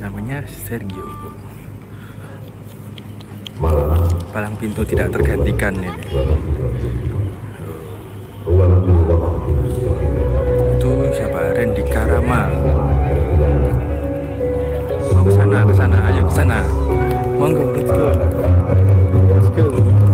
Namanya Sergio. Palang pintu tidak tergantikan ini. Itu siapa? Randy Karama. Mau ke sana, ayo ke sana. Monggo, let's go. Let's go.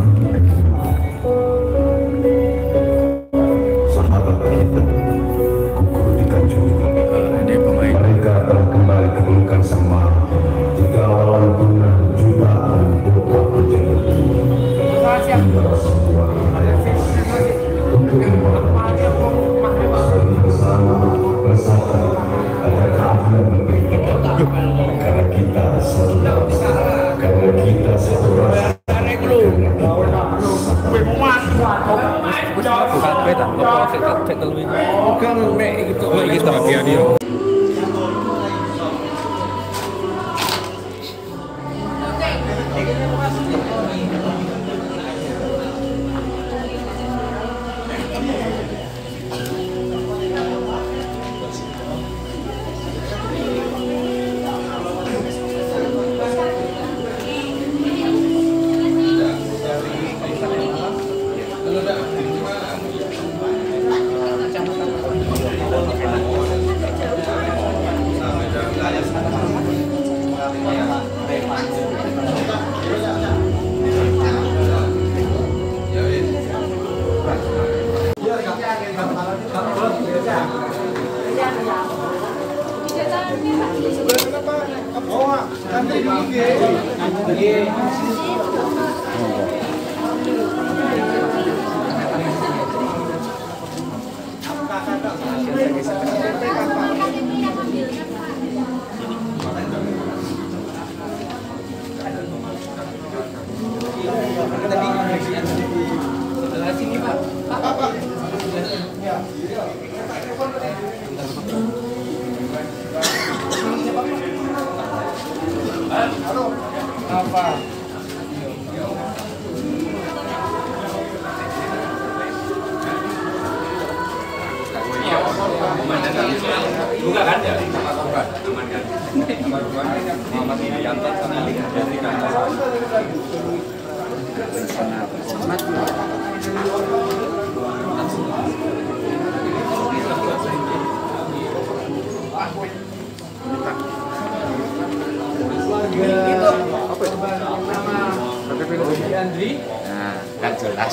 Sahabat kita gugur di Tanjung. Ini pemain. Mereka telah kembali ke pelukan Sang Maha. Jika awalan punah jutaan kota berjaya hingga semua untuk saling bersama bersatu agar keadilan lebih tegak. Karena kita satu bangsa, karena kita satu rasa, karena kita Bukan beta, bukan itu. Oh, ini dia dia. Buka kan ya? Aman kan? Muhammad Irianto sama dari Kancasari. Nah, kan jelas.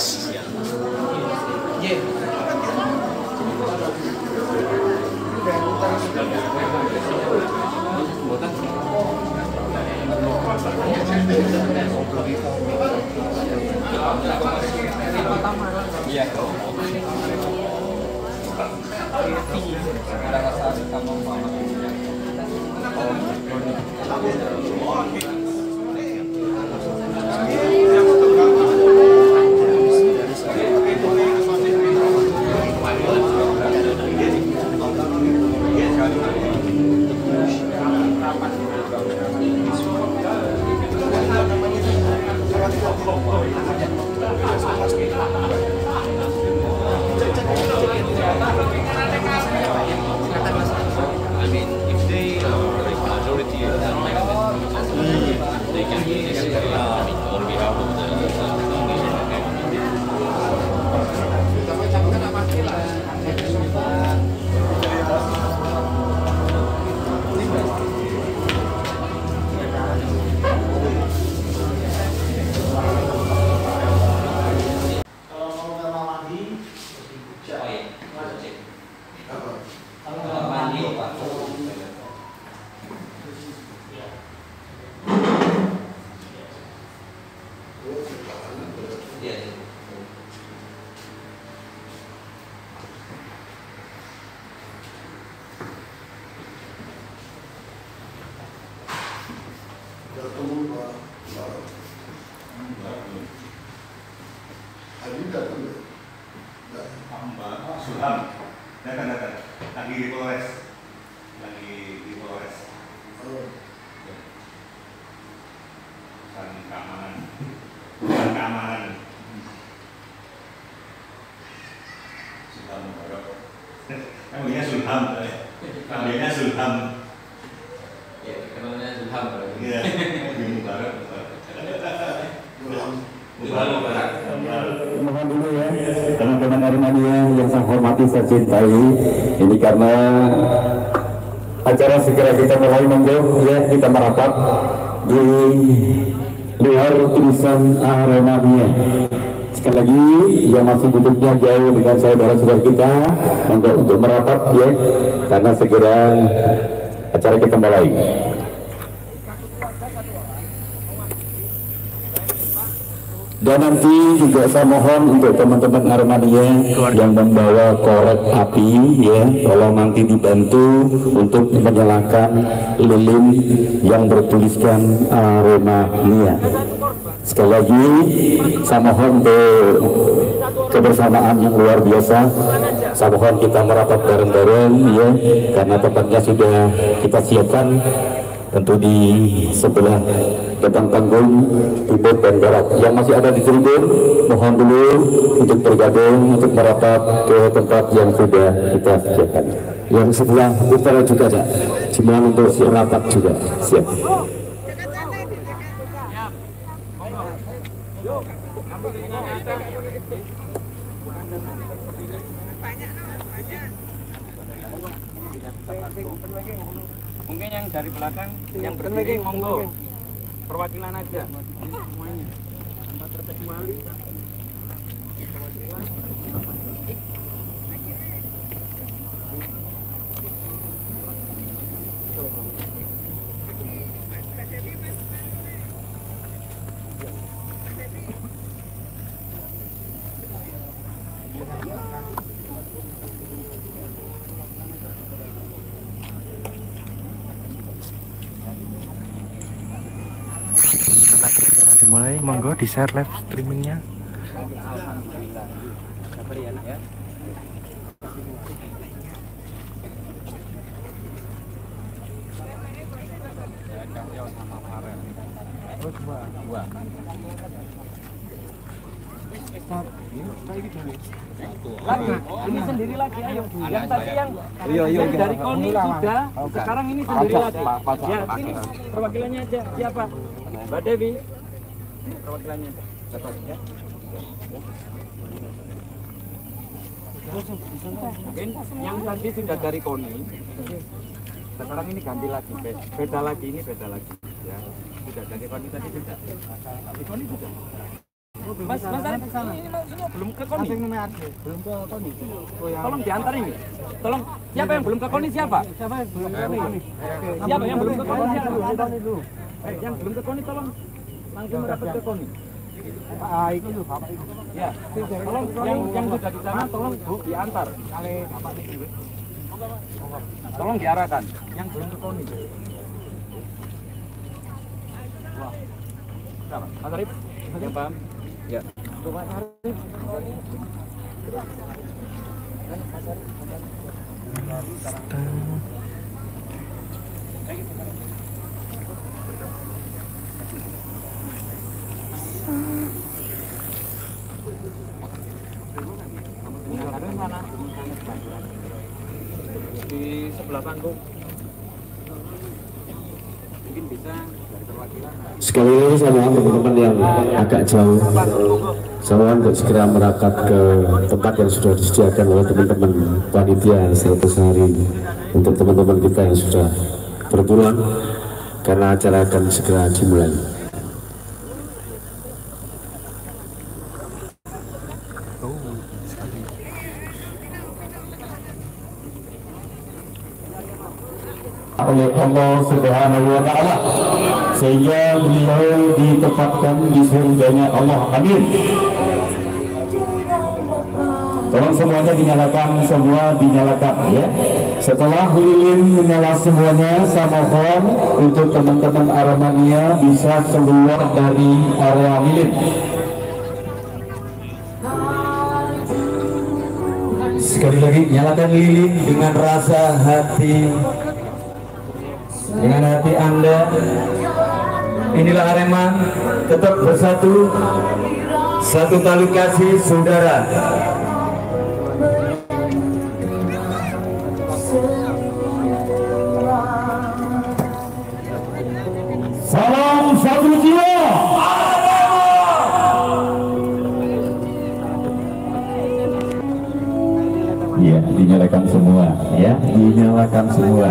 Sulham, datang lagi di Polres, keamanan, Sulham Mubarak, namanya Sulham, panggilnya Sulham. Ya, kenalnya Mohon dulu ya, teman-teman Aremania yang saya hormati, saya cintai. Ini karena acara segera kita mulai, monggo ya, kita merapat di luar tulisan Aremania. Sekali lagi yang masih duduknya jauh dengan saudara-saudara kita, monggo untuk merapat ya, karena segera acara kita mulai. Dan nanti juga saya mohon untuk teman-teman Aremania yang membawa korek api ya, tolong nanti dibantu untuk menyalakan lilin yang bertuliskan Aremania. Sekali lagi saya mohon untuk kebersamaan yang luar biasa. Saya mohon kita merapat bareng-bareng ya, karena tempatnya sudah kita siapkan tentu di sebelah depan panggung timur dan barat. Yang masih ada di tribun, mohon dulu untuk bergabung untuk merapat ke tempat yang sudah kita siapkan. Yang sebelah utara juga ada, cuma untuk merapat juga siap. Mungkin yang dari belakang yang berdiri monggo perwakilan aja semuanya tanpa terkecuali. Dimulai, monggo di share live streamingnya. Ini sendiri lagi, ayo. Yang tadi yang dari Koni sudah, sekarang ini sendiri lagi. Ya, sini perwakilannya aja. Siapa? Mbak Dewi. Perwakilannya. Ya. Mungkin yang tadi sudah dari Koni. Sekarang ini ganti lagi, beda lagi, ini beda lagi. Ya, sudah dari Koni tadi sudah. Di Koni sudah. Mas Arif ini belum ke Koni. Belum ke Koni. Tolong diantar ini. Tolong, siapa yang belum ke Koni siapa? Siapa yang belum ke Koni? Siapa yang belum ke Koni siapa? Yang belum ke Koni tolong langsung merapat ke Koni. Itu loh, Bapak itu. Ya. Tolong yang sudah di sana tolong Bu diantar. Tolong diarahkan yang belum ke Koni. Wah. Siapa? Mas Arif? Yang paham? Ya. Mas Arif. Di sebelah panggung mungkin bisa dari perwakilan. Sekali lagi saya mohon teman-teman yang agak jauh, saya mohon untuk segera merapat ke tempat yang sudah disediakan oleh teman-teman panitia Sari untuk teman-teman kita yang sudah berpulang, karena acara akan segera dimulai. Oleh Allah Subhanahu wa Ta'ala, sehingga beliau ditempatkan di surganya Allah. Amin. Tolong semuanya dinyalakan, semua dinyalakan ya. Setelah lilin menyala semuanya, saya mohon untuk teman-teman Aremania bisa keluar dari area lilin. Sekali lagi nyalakan lilin dengan rasa hati, dengan hati Anda. Inilah Arema, tetap bersatu, satu tali kasih saudara. Salam satu jiwa. dinyalakan semua, ya, dinyalakan semua.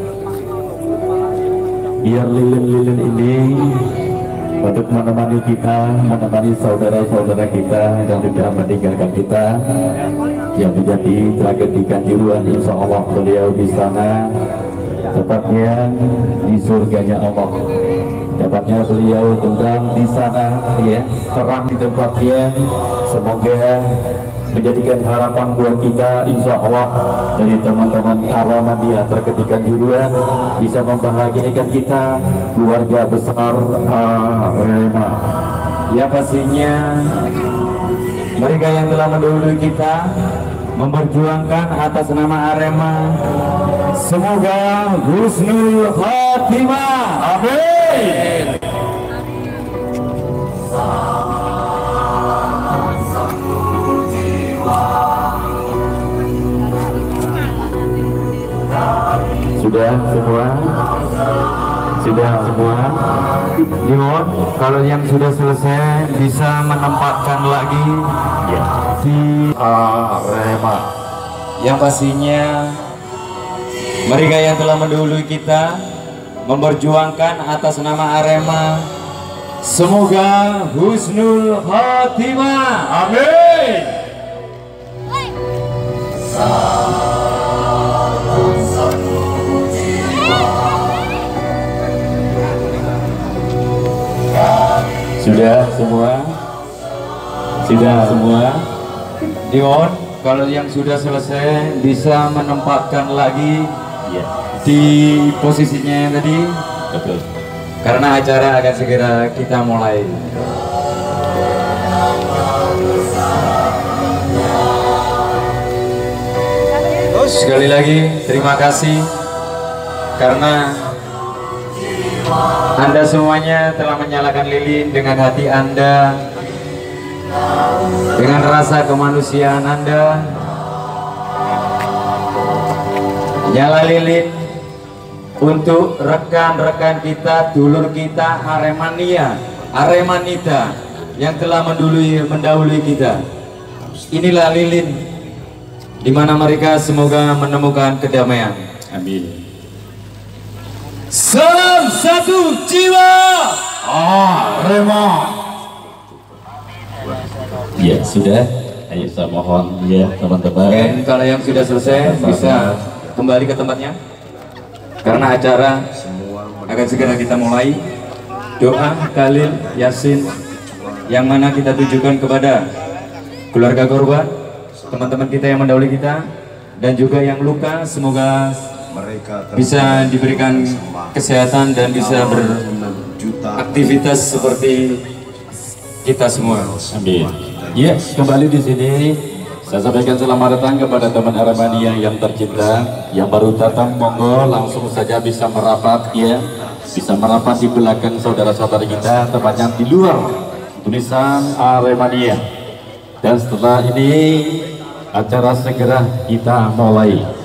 Biar lilin-lilin ini untuk menemani kita, menemani saudara-saudara kita yang sudah meninggalkan kita, yang menjadi tragedi Kanjuruhan. Insya Allah beliau di sana, tepatnya di surganya Allah. Dapatnya beliau tenggelam di sana, ya, terang di tempatnya. Semoga menjadikan harapan buat kita, insya Allah dari teman-teman Aremania Tragedi Kanjuruhan bisa membahagiakan kita, keluarga besar Arema. Ya pastinya mereka yang telah mendahului kita memperjuangkan atas nama Arema, semoga husnul khatimah. Amin. Sudah semua? Sudah semua? Dimon, kalau yang sudah selesai bisa menempatkan lagi di Arema. Yang pastinya mereka yang telah mendahului kita memperjuangkan atas nama Arema, semoga husnul khatimah. Amin. Sudah semua? Sudah semua? Dion, kalau yang sudah selesai bisa menempatkan lagi di posisinya yang tadi. Betul. Karena acara akan segera kita mulai. Sekali lagi terima kasih karena Anda semuanya telah menyalakan lilin dengan hati Anda, dengan rasa kemanusiaan Anda. Nyala lilin untuk rekan-rekan kita, dulur kita Aremania, Aremanita yang telah mendahului kita. Inilah lilin di mana mereka semoga menemukan kedamaian. Amin. Salam satu jiwa Arema. Ya sudah, ayo saya mohon ya teman-teman. Dan kalau yang sudah selesai bisa kembali ke tempatnya. Karena acara akan segera kita mulai. Doa Khalil Yasin yang mana kita tujukan kepada keluarga korban, teman-teman kita yang mendahului kita, dan juga yang luka, semoga bisa diberikan kesehatan dan bisa beraktivitas seperti kita semua. Amin. Ya, kembali di sini saya sampaikan selamat datang kepada teman Aremania yang tercinta, yang baru datang, monggo langsung saja bisa merapat, ya, bisa merapat di belakang saudara-saudara kita, tepatnya di luar tulisan Aremania. Dan setelah ini acara segera kita mulai.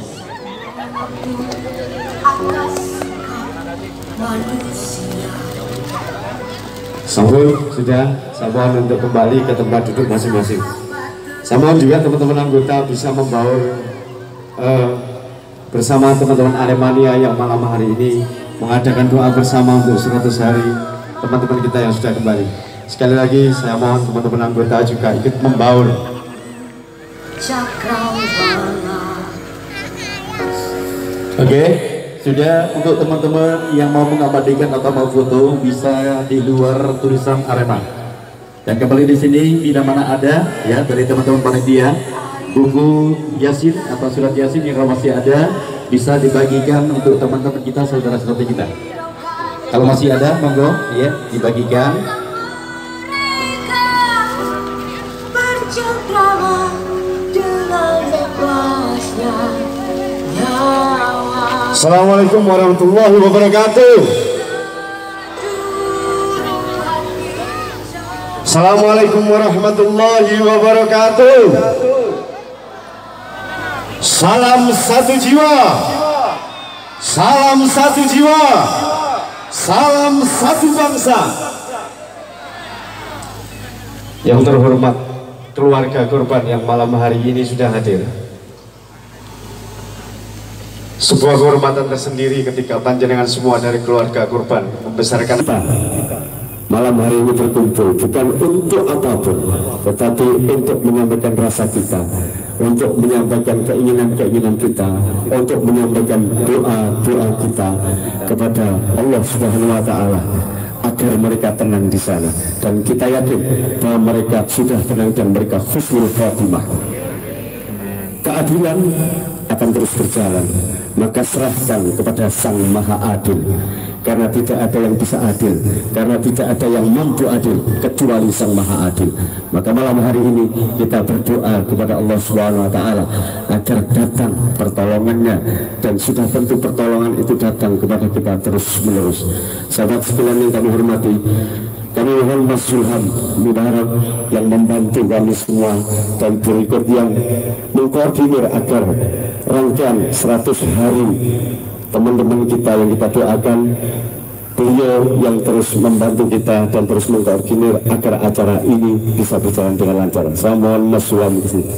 Sambung sudah, saya mohon untuk kembali ke tempat duduk masing-masing. Saya mohon juga teman-teman anggota bisa membaur bersama teman-teman Aremania yang malam hari ini mengadakan doa bersama untuk 100 hari teman-teman kita yang sudah kembali. Sekali lagi saya mohon teman-teman anggota juga ikut membaur. Oke, sudah. Untuk teman-teman yang mau mengabadikan atau mau foto bisa di luar tulisan Arema. Dan kembali di sini bila mana ada ya dari teman-teman panitia buku Yasin atau surat Yasin yang masih ada bisa dibagikan untuk teman-teman kita, saudara-saudara kita. Kalau masih ada monggo ya dibagikan. Assalamualaikum warahmatullahi wabarakatuh. Assalamualaikum warahmatullahi wabarakatuh. Salam satu jiwa, salam satu jiwa, salam satu bangsa. Yang terhormat keluarga korban yang malam hari ini sudah hadir, sebuah kehormatan tersendiri ketika panjenengan semua dari keluarga korban membesarkan kita malam hari ini berkumpul bukan untuk apapun, tetapi untuk menyampaikan rasa kita, untuk menyampaikan keinginan-keinginan kita, untuk menyampaikan doa-doa kita kepada Allah Subhanahu wa Ta'ala agar mereka tenang di sana, dan kita yakin bahwa mereka sudah tenang dan mereka husnul khatimah. Keadilan akan terus berjalan, maka serahkan kepada Sang Maha Adil, karena tidak ada yang bisa adil, karena tidak ada yang mampu adil kecuali Sang Maha Adil. Maka malam hari ini kita berdoa kepada Allah Subhanahu wa Ta'ala agar datang pertolongannya, dan sudah tentu pertolongan itu datang kepada kita terus menerus. Sahabat sekalian yang kami hormati, kami mohon Mas Zulham Mubarak yang membantu kami semua dan berikut yang mengkoordinir agar rangkaian 100 hari teman-teman kita yang kita doakan, beliau yang terus membantu kita dan terus mengkoordinir agar acara ini bisa berjalan dengan lancar. Saya mohon Mas Zulham di sini.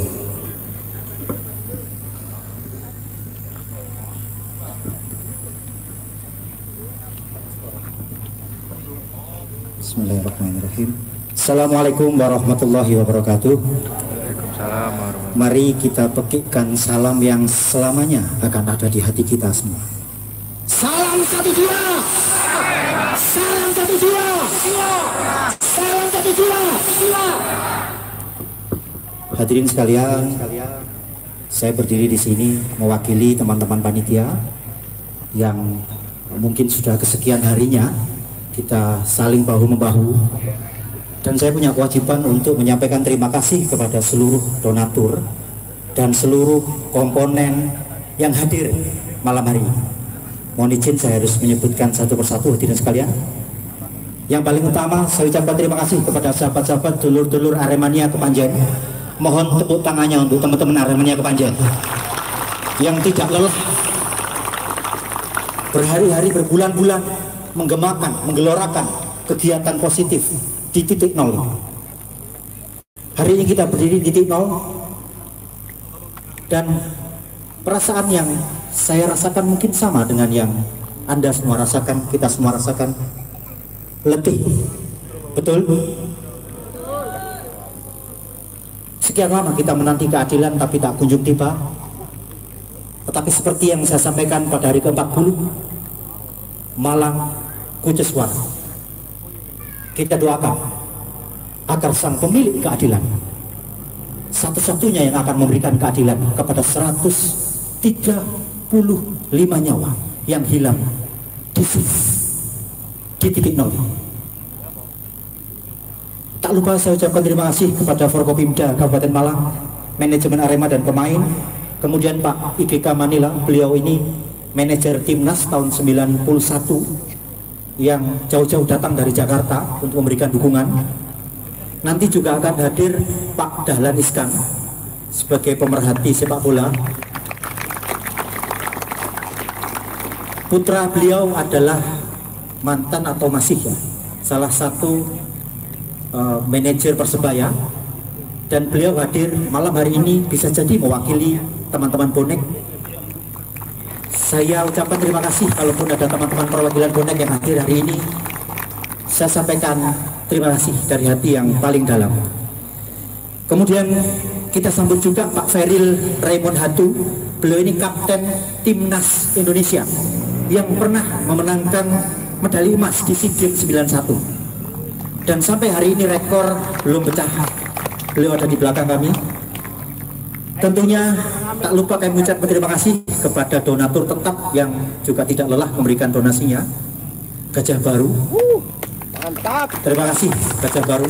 Bismillahirrahmanirrahim. Assalamualaikum warahmatullahi wabarakatuh. Mari kita pekikkan salam yang selamanya akan ada di hati kita semua. Salam satu jiwa. Salam satu jiwa. Salam satu jiwa. Hadirin sekalian, saya berdiri di sini mewakili teman-teman panitia yang mungkin sudah kesekian harinya kita saling bahu-membahu, dan saya punya kewajiban untuk menyampaikan terima kasih kepada seluruh donatur dan seluruh komponen yang hadir malam hari ini. Mohon izin saya harus menyebutkan satu persatu hadirin sekalian. Yang paling utama saya ucapkan terima kasih kepada sahabat-sahabat dulur-dulur Aremania Kepanjen. Mohon tepuk tangannya untuk teman-teman Aremania Kepanjen yang tidak lelah berhari-hari berbulan-bulan menggemakan, menggelorakan kegiatan positif di titik nol. Hari ini kita berdiri di titik nol, dan perasaan yang saya rasakan mungkin sama dengan yang Anda semua rasakan, kita semua rasakan. Letih, betul? Sekian lama kita menanti keadilan tapi tak kunjung tiba. Tetapi seperti yang saya sampaikan pada hari ke-40 Malang Kuceswan, kita doakan agar sang pemilik keadilan, satu-satunya yang akan memberikan keadilan kepada 135 nyawa yang hilang di titik nol. Tak lupa saya ucapkan terima kasih kepada Forkopimda Kabupaten Malang, manajemen Arema dan pemain, kemudian Pak IGK Manila, beliau ini manajer timnas tahun 91 yang jauh-jauh datang dari Jakarta untuk memberikan dukungan. Nanti juga akan hadir Pak Dahlan Iskan sebagai pemerhati sepak bola. Putra beliau adalah mantan atau masih salah satu manajer Persebaya, dan beliau hadir malam hari ini bisa jadi mewakili teman-teman bonek. Saya ucapkan terima kasih kalaupun ada teman-teman perwakilan bonek yang hadir hari ini. Saya sampaikan terima kasih dari hati yang paling dalam. Kemudian kita sambut juga Pak Feril Raymond Hatu. Beliau ini kapten timnas Indonesia yang pernah memenangkan medali emas di SEA Games 91. Dan sampai hari ini rekor belum pecah. Beliau ada di belakang kami. Tentunya tak lupa kami mengucapkan terima kasih kepada donatur tetap yang juga tidak lelah memberikan donasinya. Gajah Baru, mantap. Terima kasih Gajah Baru.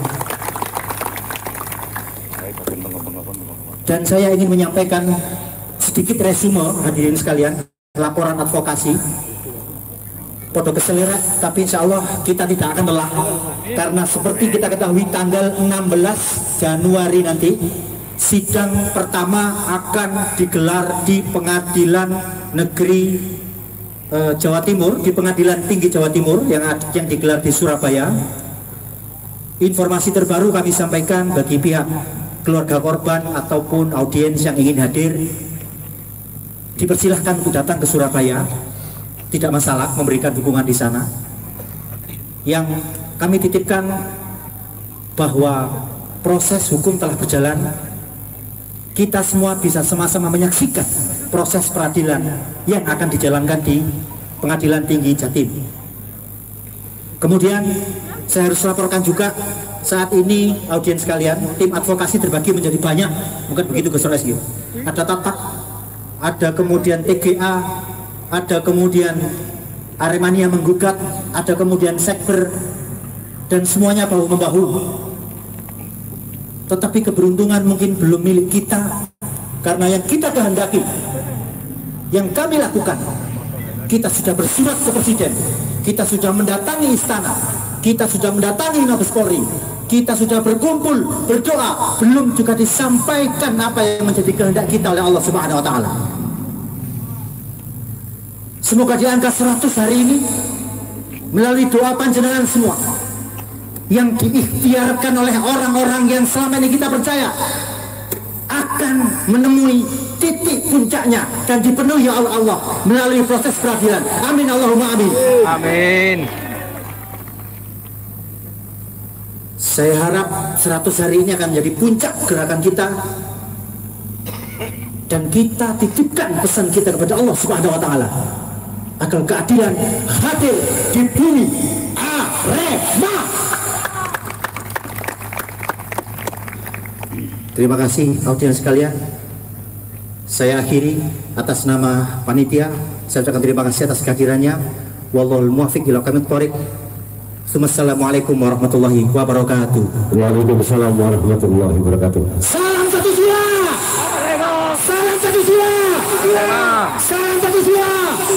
Dan saya ingin menyampaikan sedikit resume hadirin sekalian, laporan advokasi. Podo keselera, tapi insya Allah kita tidak akan lelah, karena seperti kita ketahui tanggal 16 Januari nanti sidang pertama akan digelar di Pengadilan Negeri Jawa Timur, di Pengadilan Tinggi Jawa Timur yang digelar di Surabaya. Informasi terbaru kami sampaikan bagi pihak keluarga korban ataupun audiens yang ingin hadir, dipersilahkan untuk datang ke Surabaya, tidak masalah memberikan dukungan di sana. Yang kami titipkan bahwa proses hukum telah berjalan, kita semua bisa sama-sama menyaksikan proses peradilan yang akan dijalankan di Pengadilan Tinggi Jatim. Kemudian saya harus laporkan juga, saat ini audiens sekalian, tim advokasi terbagi menjadi banyak, bukan begitu Gus Resgi. Ada Tatak, ada kemudian TGA, ada kemudian Aremania menggugat, ada kemudian Sekber, dan semuanya bahu-membahu. Tetapi keberuntungan mungkin belum milik kita, karena yang kita kehendaki, yang kami lakukan, kita sudah bersurat ke Presiden, kita sudah mendatangi istana, kita sudah mendatangi Mabes Polri, kita sudah berkumpul, berdoa, belum juga disampaikan apa yang menjadi kehendak kita oleh Allah Subhanahu wa Ta'ala. Semoga di angka 100 hari ini, melalui doa panjenengan semua yang diikhtiarkan oleh orang-orang yang selama ini kita percaya akan menemui titik puncaknya dan dipenuhi oleh Allah melalui proses peradilan. Amin Allahumma amin. Amin. Saya harap 100 hari ini akan menjadi puncak gerakan kita, dan kita titipkan pesan kita kepada Allah Subhanahu wa Ta'ala agar keadilan hadir di bumi Arema. Terima kasih audiens sekalian. Saya akhiri atas nama panitia. Saya ucapkan terima kasih atas kehadirannya. Wallahul muwaffiq ila aqwamit thoriq. Assalamualaikum warahmatullahi wabarakatuh. Waalaikumsalam warahmatullahi wabarakatuh. Salam satu jiwa. Salam satu jiwa. Salam satu jiwa.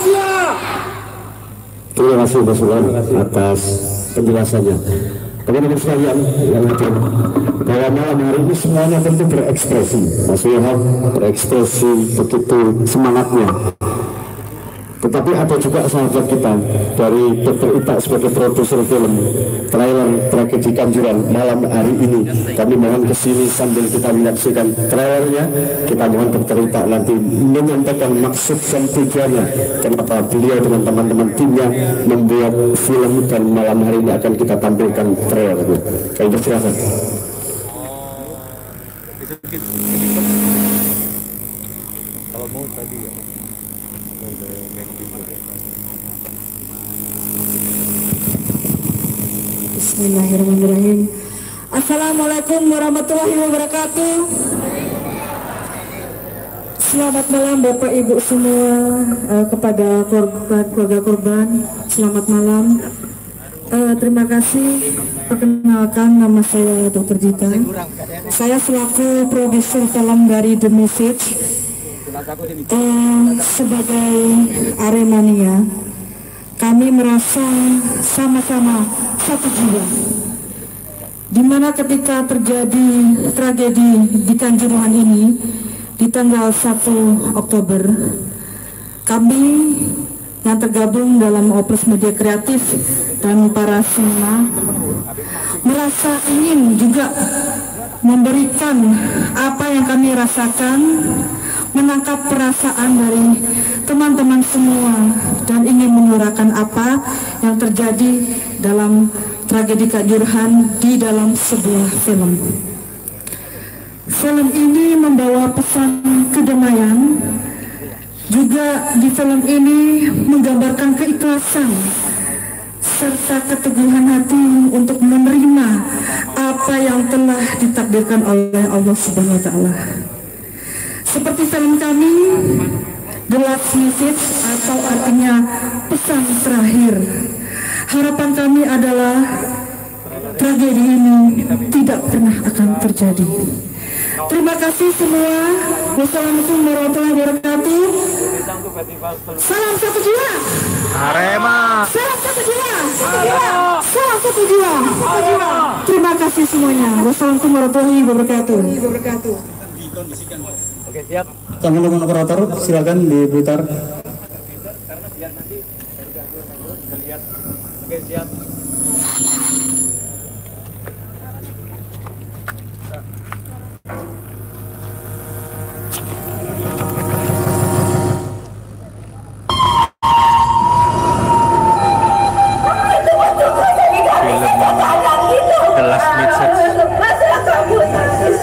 Terima kasih Mas Ulan atas penjelasannya. Teman-teman sekalian yang hadir, bahwa malam hari ini semuanya tentu berekspresi. Mas Ilham berekspresi begitu semangatnya. Tetapi ada juga sahabat kita dari Dr. Ita sebagai produser film trailer Tragedi Kanjuran malam hari ini. Kami mohon kesini sambil kita menyaksikan trailernya. Kita mohon Dr. Ita nanti menyampaikan maksud dan tujuannya, kenapa beliau dengan teman-teman timnya membuat film, dan malam hari ini akan kita tampilkan trailernya. Kami persilakan. Kalau mau tadi ya. Bismillahirrahmanirrahim. Assalamualaikum warahmatullahi wabarakatuh. Selamat malam Bapak Ibu semua, kepada keluarga korban. Selamat malam. Terima kasih. Perkenalkan, nama saya Dr. Dita. Saya selaku produser film dari The Message. Sebagai Aremania, kami merasa sama-sama satu jiwa, dimana ketika terjadi tragedi di Kanjuruhan ini di tanggal 1 Oktober, kami yang tergabung dalam Opus Media Kreatif dan para seniman merasa ingin juga memberikan apa yang kami rasakan, menangkap perasaan dari teman-teman semua, dan ingin menyuarakan apa yang terjadi dalam tragedi Kanjuruhan di dalam sebuah film. Film ini membawa pesan kedamaian. Juga di film ini menggambarkan keikhlasan serta keteguhan hati untuk menerima apa yang telah ditakdirkan oleh Allah Subhanahu wa Ta'ala. Seperti film kami, The Last Message, atau artinya pesan terakhir. Harapan kami adalah tragedi ini tidak pernah akan terjadi. Terima kasih semua. Wassalamualaikum warahmatullahi wabarakatuh. Salam satu jiwa. Arema. Salam satu jiwa. Salam satu jiwa. Terima kasih semuanya. Wassalamualaikum warahmatullahi wabarakatuh. Oke, siap. Teman-teman operator, silakan diputar. Oke, siap. masa kamu nangis?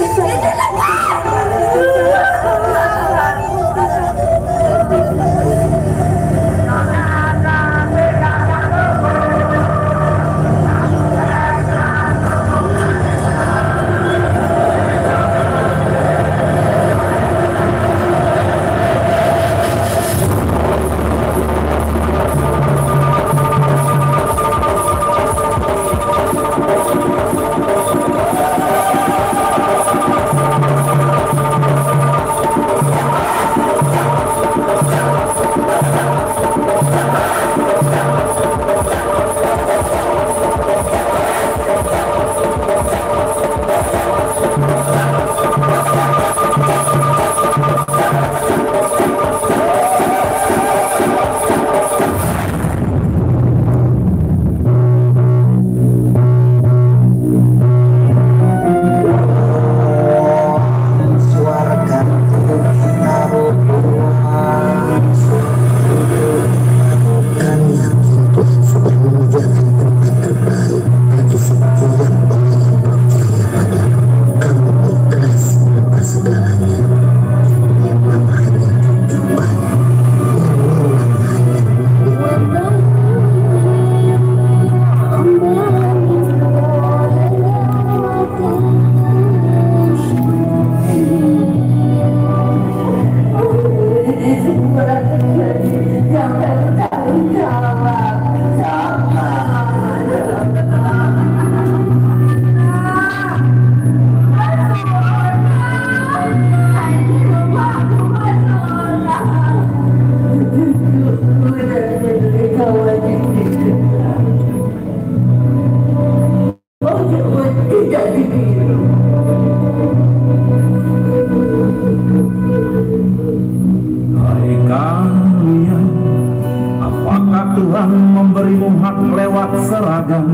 Tuhan memberimu hak lewat seragam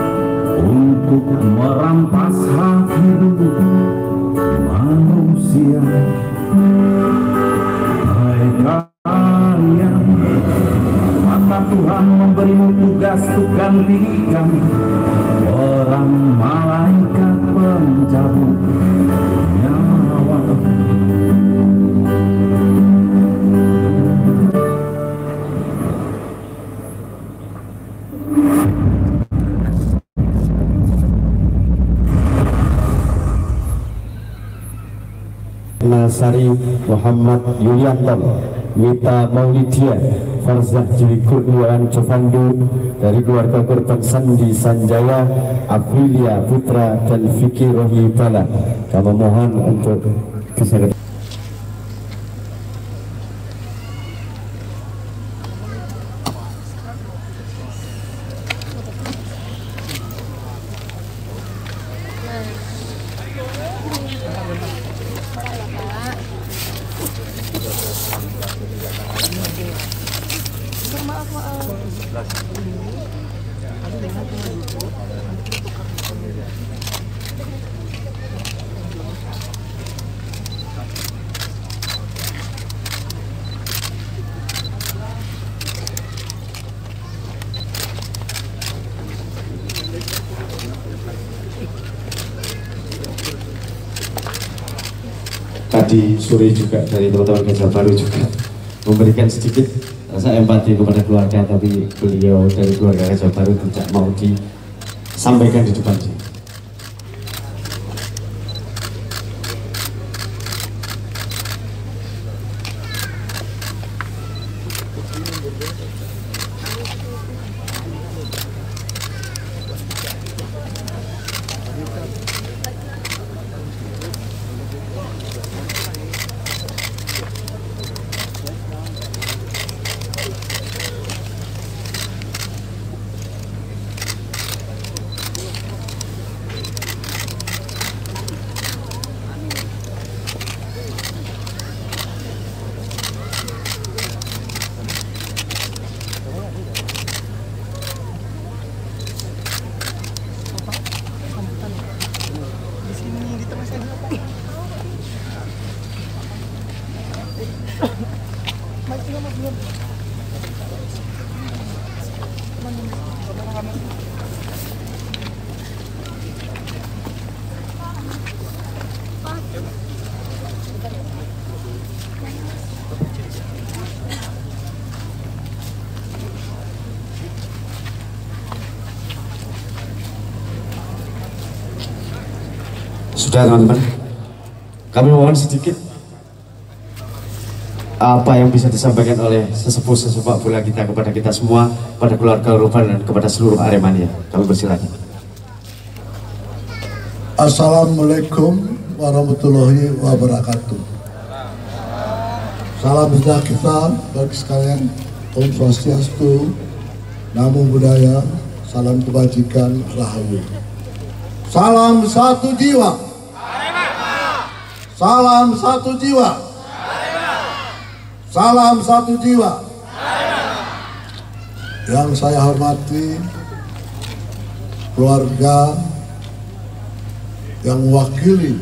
untuk merampas hak hidup manusia. Hai kalian, maka Tuhan memberimu tugas untuk gantikan orang malaikat pencabut nyawa. Nasari Muhammad Yulianto, Mita Maulidia, Farzah Juli Kurniawan Cofandu dari keluarga korban Sandi Sanjaya, Aprilia Putra dan Vicky Rohi Bala. Kami mohon untuk bisa tadi sore juga dari teman-teman Gajah Baru juga memberikan sedikit rasa empati kepada keluarga, tapi beliau dari keluarga Gajah Baru tidak mau disampaikan di depan sini. Sudah teman-teman, kami mohon sedikit apa yang bisa disampaikan oleh sesepuh-sesepuh bola kita kepada kita semua, pada keluarga Korban dan kepada seluruh Aremania. Kami persilakan. Assalamualaikum warahmatullahi wabarakatuh. Salam sejahtera bagi sekalian, Om Swastiastu, Namo Buddhaya, salam kebajikan, Rahayu. Salam satu jiwa. Salam satu jiwa. Salam satu jiwa. Yang saya hormati keluarga yang mewakili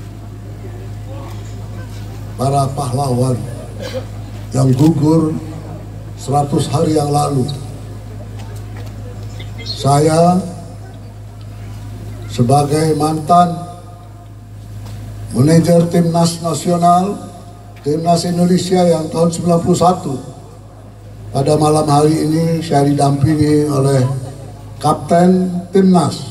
para pahlawan yang gugur 100 hari yang lalu. Saya sebagai mantan manajer timnas nasional, timnas Indonesia yang tahun 91, pada malam hari ini saya didampingi oleh Kapten Timnas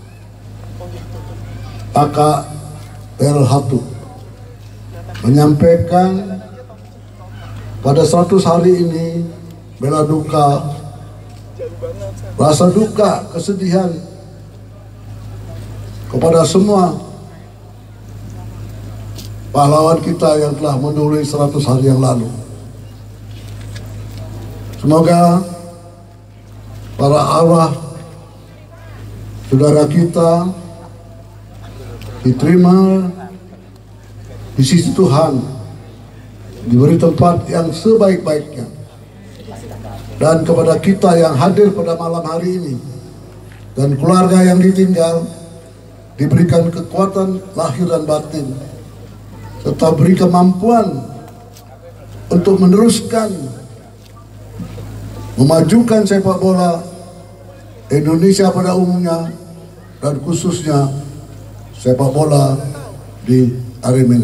Kakak Berhatu menyampaikan pada 100 hari ini bela duka, rasa duka, kesedihan kepada semua pahlawan kita yang telah mendahului 100 hari yang lalu. Semoga para arwah saudara kita diterima di sisi Tuhan, diberi tempat yang sebaik-baiknya. Dan kepada kita yang hadir pada malam hari ini dan keluarga yang ditinggal, diberikan kekuatan lahir dan batin, serta beri kemampuan untuk meneruskan memajukan sepak bola Indonesia pada umumnya dan khususnya sepak bola di Aremania.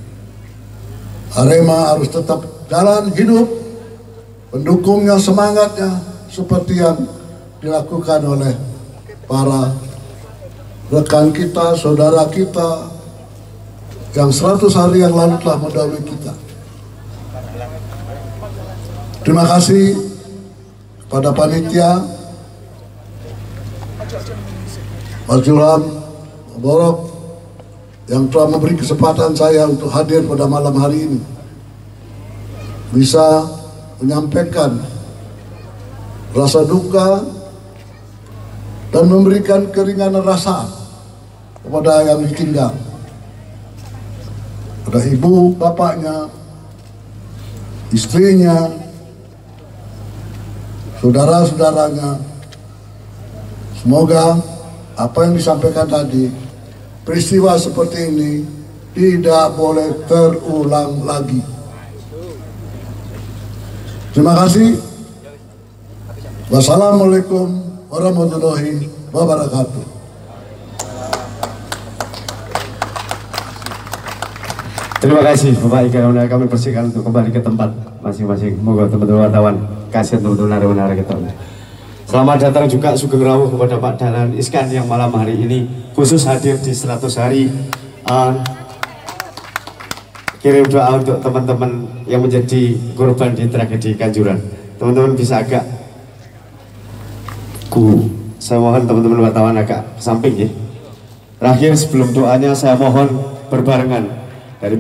Arema harus tetap jalan hidup, pendukungnya, semangatnya seperti yang dilakukan oleh para rekan kita, saudara kita yang 100 hari yang lalu telah mendahului kita. Terima kasih kepada panitia, Mas Julham, Borok, yang telah memberi kesempatan saya untuk hadir pada malam hari ini, bisa menyampaikan rasa duka dan memberikan keringanan rasa kepada yang ditinggal, pada ibu, bapaknya, istrinya, saudara-saudaranya. Semoga apa yang disampaikan tadi, peristiwa seperti ini tidak boleh terulang lagi. Terima kasih. Wassalamualaikum warahmatullahi wabarakatuh. Terima kasih Bapak Ika. Kami bersihkan untuk kembali ke tempat masing-masing. Moga teman-teman wartawan, kasih teman-teman narasumber kita. Selamat datang juga Sugeng Rawuh kepada Pak Dahlan Iskan yang malam hari ini khusus hadir di 100 hari. Kirim doa untuk teman-teman yang menjadi korban di tragedi Kanjuran. Teman-teman bisa agak saya mohon teman-teman wartawan agak ke samping ya. Terakhir sebelum doanya saya mohon berbarengan dari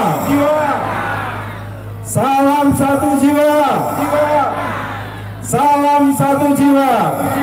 salam satu jiwa. Salam satu jiwa.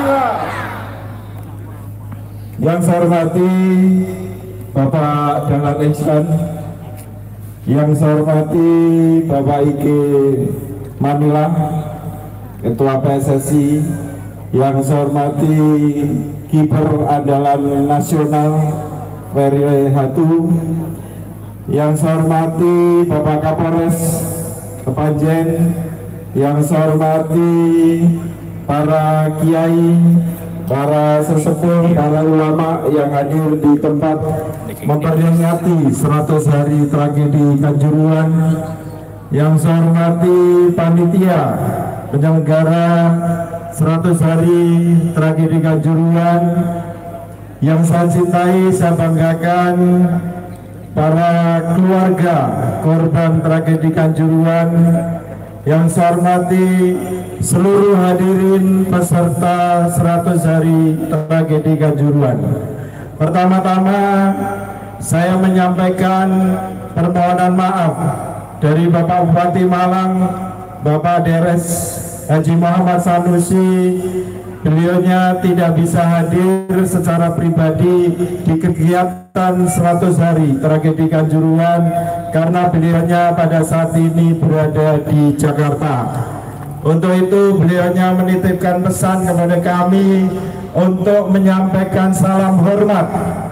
Yang saya hormati Bapak Dahlan Iskan, yang saya hormati Bapak Ike Manila, Ketua PSSI, yang saya hormati kiper andalan nasional Ferry Hatu, yang saya hormati Bapak Kapolres Kepanjen, yang saya hormati para kiai, para sesepuh, para ulama yang hadir di tempat memperingati 100 hari tragedi Kanjuruhan, yang saya hormati panitia penyelenggara 100 hari tragedi Kanjuruhan, Yang saya cintai, saya banggakan para keluarga korban tragedi Kanjuruhan. Yang saya hormati seluruh hadirin peserta 100 hari tragedi Kanjuruhan. Pertama-tama saya menyampaikan permohonan maaf dari Bapak Bupati Malang, Bapak Deres Haji Muhammad Sanusi. Beliaunya tidak bisa hadir secara pribadi di kegiatan 100 hari tragedi Kanjuruhan karena beliaunya pada saat ini berada di Jakarta. Untuk itu beliaunya menitipkan pesan kepada kami untuk menyampaikan salam hormat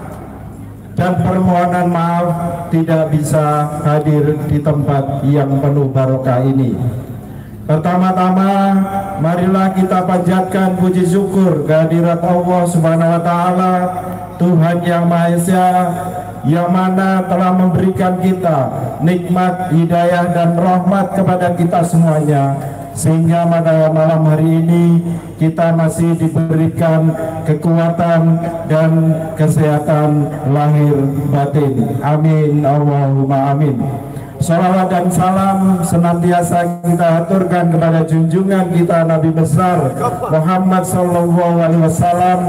dan permohonan maaf tidak bisa hadir di tempat yang penuh barokah ini. Pertama-tama, marilah kita panjatkan puji syukur kehadirat Allah Subhanahu wa Ta'ala, Tuhan yang Maha Esa, yang mana telah memberikan kita nikmat, hidayah, dan rahmat kepada kita semuanya, sehingga pada malam hari ini kita masih diberikan kekuatan dan kesehatan lahir batin. Amin, Allahumma amin. Salawat dan salam senantiasa kita aturkan kepada junjungan kita Nabi besar Muhammad Sallallahu Alaihi Wasallam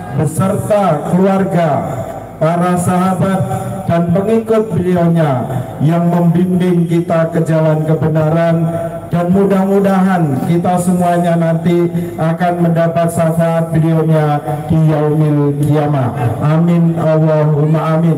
beserta keluarga, para sahabat dan pengikut beliaunya yang membimbing kita ke jalan kebenaran, dan mudah-mudahan kita semuanya nanti akan mendapat syafaat beliaunya di yaumil kiamah. Amin, Allahumma amin.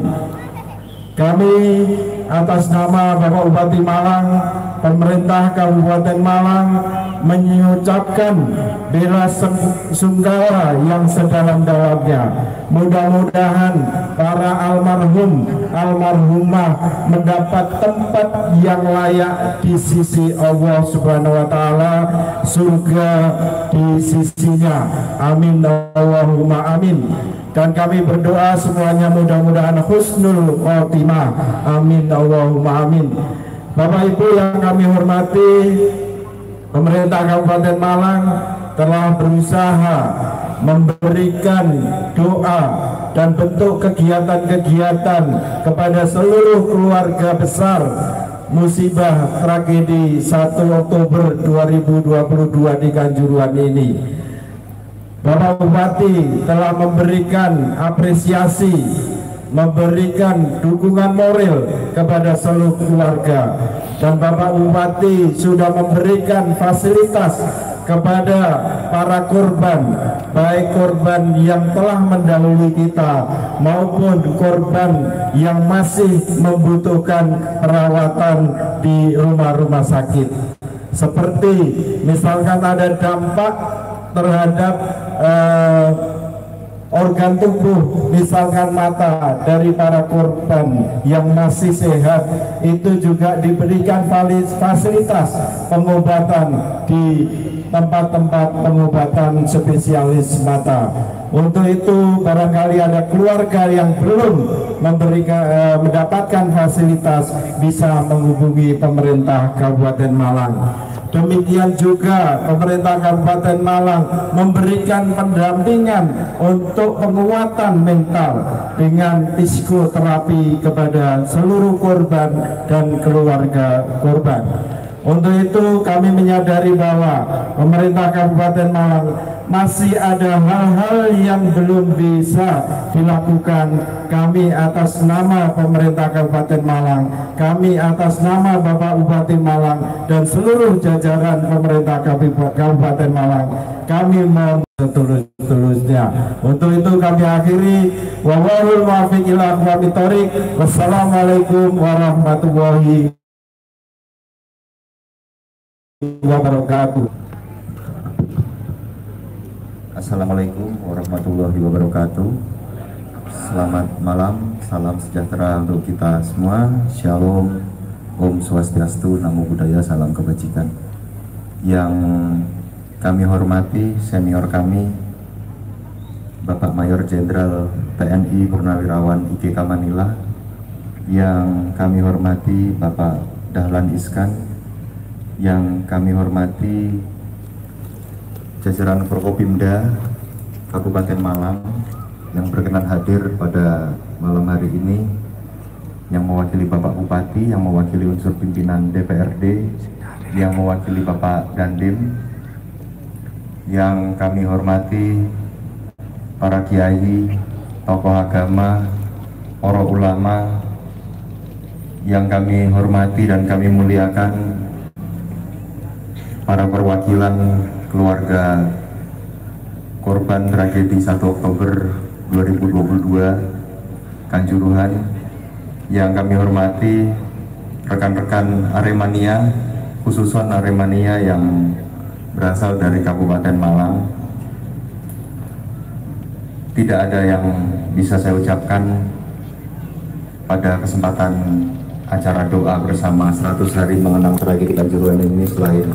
Kami atas nama Bapak Bupati Malang, pemerintah Kabupaten Malang mengucapkan bela sungkawa yang sedalam-dalamnya. Mudah-mudahan para almarhum, almarhumah mendapat tempat yang layak di sisi Allah Subhanahu wa Ta'ala, surga di sisinya. Amin, Allahumma amin. Dan kami berdoa semuanya mudah-mudahan husnul khotimah. Amin, Allahumma amin. Bapak Ibu yang kami hormati, pemerintah Kabupaten Malang telah berusaha memberikan doa dan bentuk kegiatan-kegiatan kepada seluruh keluarga besar musibah tragedi 1 Oktober 2022 di Kanjuruhan ini. Bapak Bupati telah memberikan apresiasi, memberikan dukungan moral kepada seluruh keluarga, dan Bapak Bupati sudah memberikan fasilitas kepada para korban, baik korban yang telah mendahului kita maupun korban yang masih membutuhkan perawatan di rumah-rumah sakit. Seperti misalkan ada dampak terhadap organ tubuh, misalkan mata dari para korban yang masih sehat, itu juga diberikan fasilitas pengobatan di tempat-tempat pengobatan spesialis mata. Untuk itu barangkali ada keluarga yang belum mendapatkan fasilitas, bisa menghubungi pemerintah Kabupaten Malang. Demikian juga pemerintah Kabupaten Malang memberikan pendampingan untuk penguatan mental dengan psikoterapi kepada seluruh korban dan keluarga korban. Untuk itu kami menyadari bahwa pemerintah Kabupaten Malang masih ada hal-hal yang belum bisa dilakukan. Kami atas nama pemerintah Kabupaten Malang, kami atas nama Bapak Bupati Malang dan seluruh jajaran pemerintah Kabupaten Malang, kami mohon setulus-tulusnya. Untuk itu kami akhiri, wallahul muwaffiq ila aqwamit thoriq. Wassalamualaikum warahmatullahi wabarakatuh. Assalamualaikum warahmatullahi wabarakatuh. Selamat malam, salam sejahtera untuk kita semua. Shalom, Om Swastiastu, Namo Buddhaya, salam kebajikan. Yang kami hormati senior kami, Bapak Mayor Jenderal TNI Purnawirawan IGK Manila. Yang kami hormati Bapak Dahlan Iskan. Yang kami hormati jajaran Forkopimda Kabupaten Malang, yang berkenan hadir pada malam hari ini, yang mewakili Bapak Bupati, yang mewakili unsur pimpinan DPRD, yang mewakili Bapak Dandim, yang kami hormati para kiai, tokoh agama, para ulama, yang kami hormati dan kami muliakan para perwakilan keluarga korban tragedi 1 Oktober 2022 Kanjuruhan, yang kami hormati rekan-rekan Aremania, khususan Aremania yang berasal dari Kabupaten Malang. Tidak ada yang bisa saya ucapkan pada kesempatan acara doa bersama 100 hari mengenang tragedi Kanjuruhan ini selain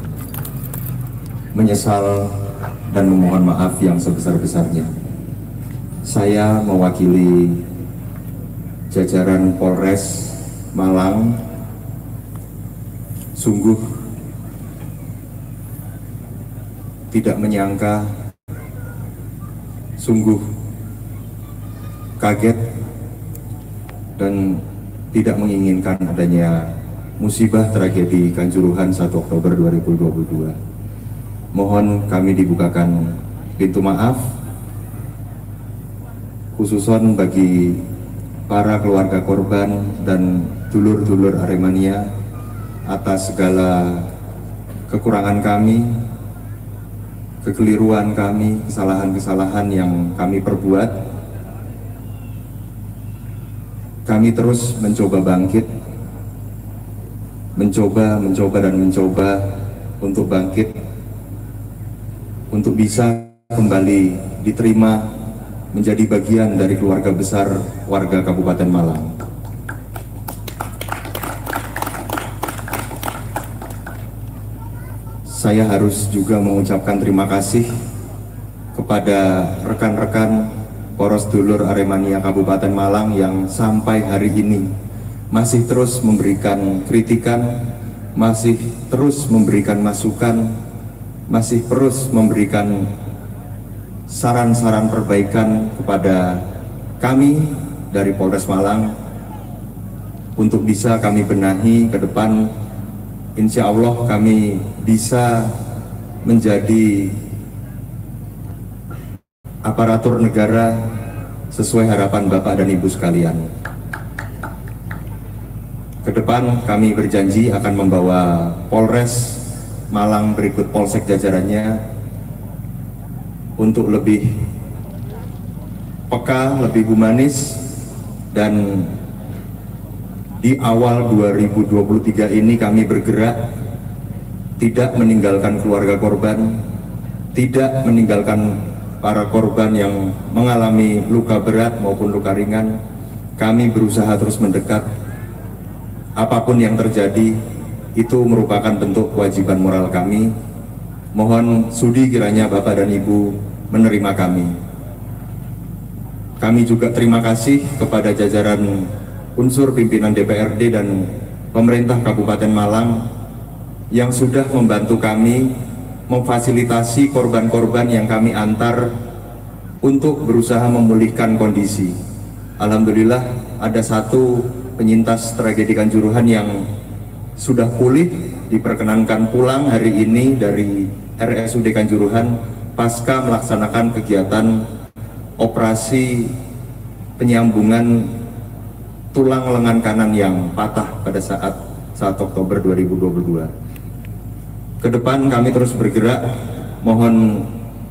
menyesal dan memohon maaf yang sebesar-besarnya. Saya mewakili jajaran Polres Malang sungguh tidak menyangka, sungguh kaget dan tidak menginginkan adanya musibah tragedi Kanjuruhan 1 Oktober 2022. Mohon kami dibukakan pintu maaf, khususon bagi para keluarga korban dan dulur-dulur Aremania atas segala kekurangan kami, kekeliruan kami, kesalahan-kesalahan yang kami perbuat. Kami terus mencoba bangkit, mencoba untuk bangkit, untuk bisa kembali diterima menjadi bagian dari keluarga besar warga Kabupaten Malang. Saya harus juga mengucapkan terima kasih kepada rekan-rekan poros dulur Aremania Kabupaten Malang yang sampai hari ini masih terus memberikan kritikan, masih terus memberikan masukan, masih terus memberikan saran-saran perbaikan kepada kami dari Polres Malang untuk bisa kami benahi ke depan. Insya Allah kami bisa menjadi aparatur negara sesuai harapan Bapak dan Ibu sekalian. Ke depan kami berjanji akan membawa Polres Malang berikut polsek jajarannya untuk lebih peka, lebih humanis, dan di awal 2023 ini kami bergerak tidak meninggalkan keluarga korban, tidak meninggalkan para korban yang mengalami luka berat maupun luka ringan. Kami berusaha terus mendekat. Apapun yang terjadi, itu merupakan bentuk kewajiban moral kami. Mohon sudi kiranya Bapak dan Ibu menerima kami. Kami juga terima kasih kepada jajaran unsur pimpinan DPRD dan pemerintah Kabupaten Malang yang sudah membantu kami memfasilitasi korban-korban yang kami antar untuk berusaha memulihkan kondisi. Alhamdulillah ada satu penyintas tragedi Kanjuruhan yang sudah pulih, diperkenankan pulang hari ini dari RSUD Kanjuruhan pasca melaksanakan kegiatan operasi penyambungan tulang lengan kanan yang patah pada saat 1 Oktober 2022. Ke depan kami terus bergerak, mohon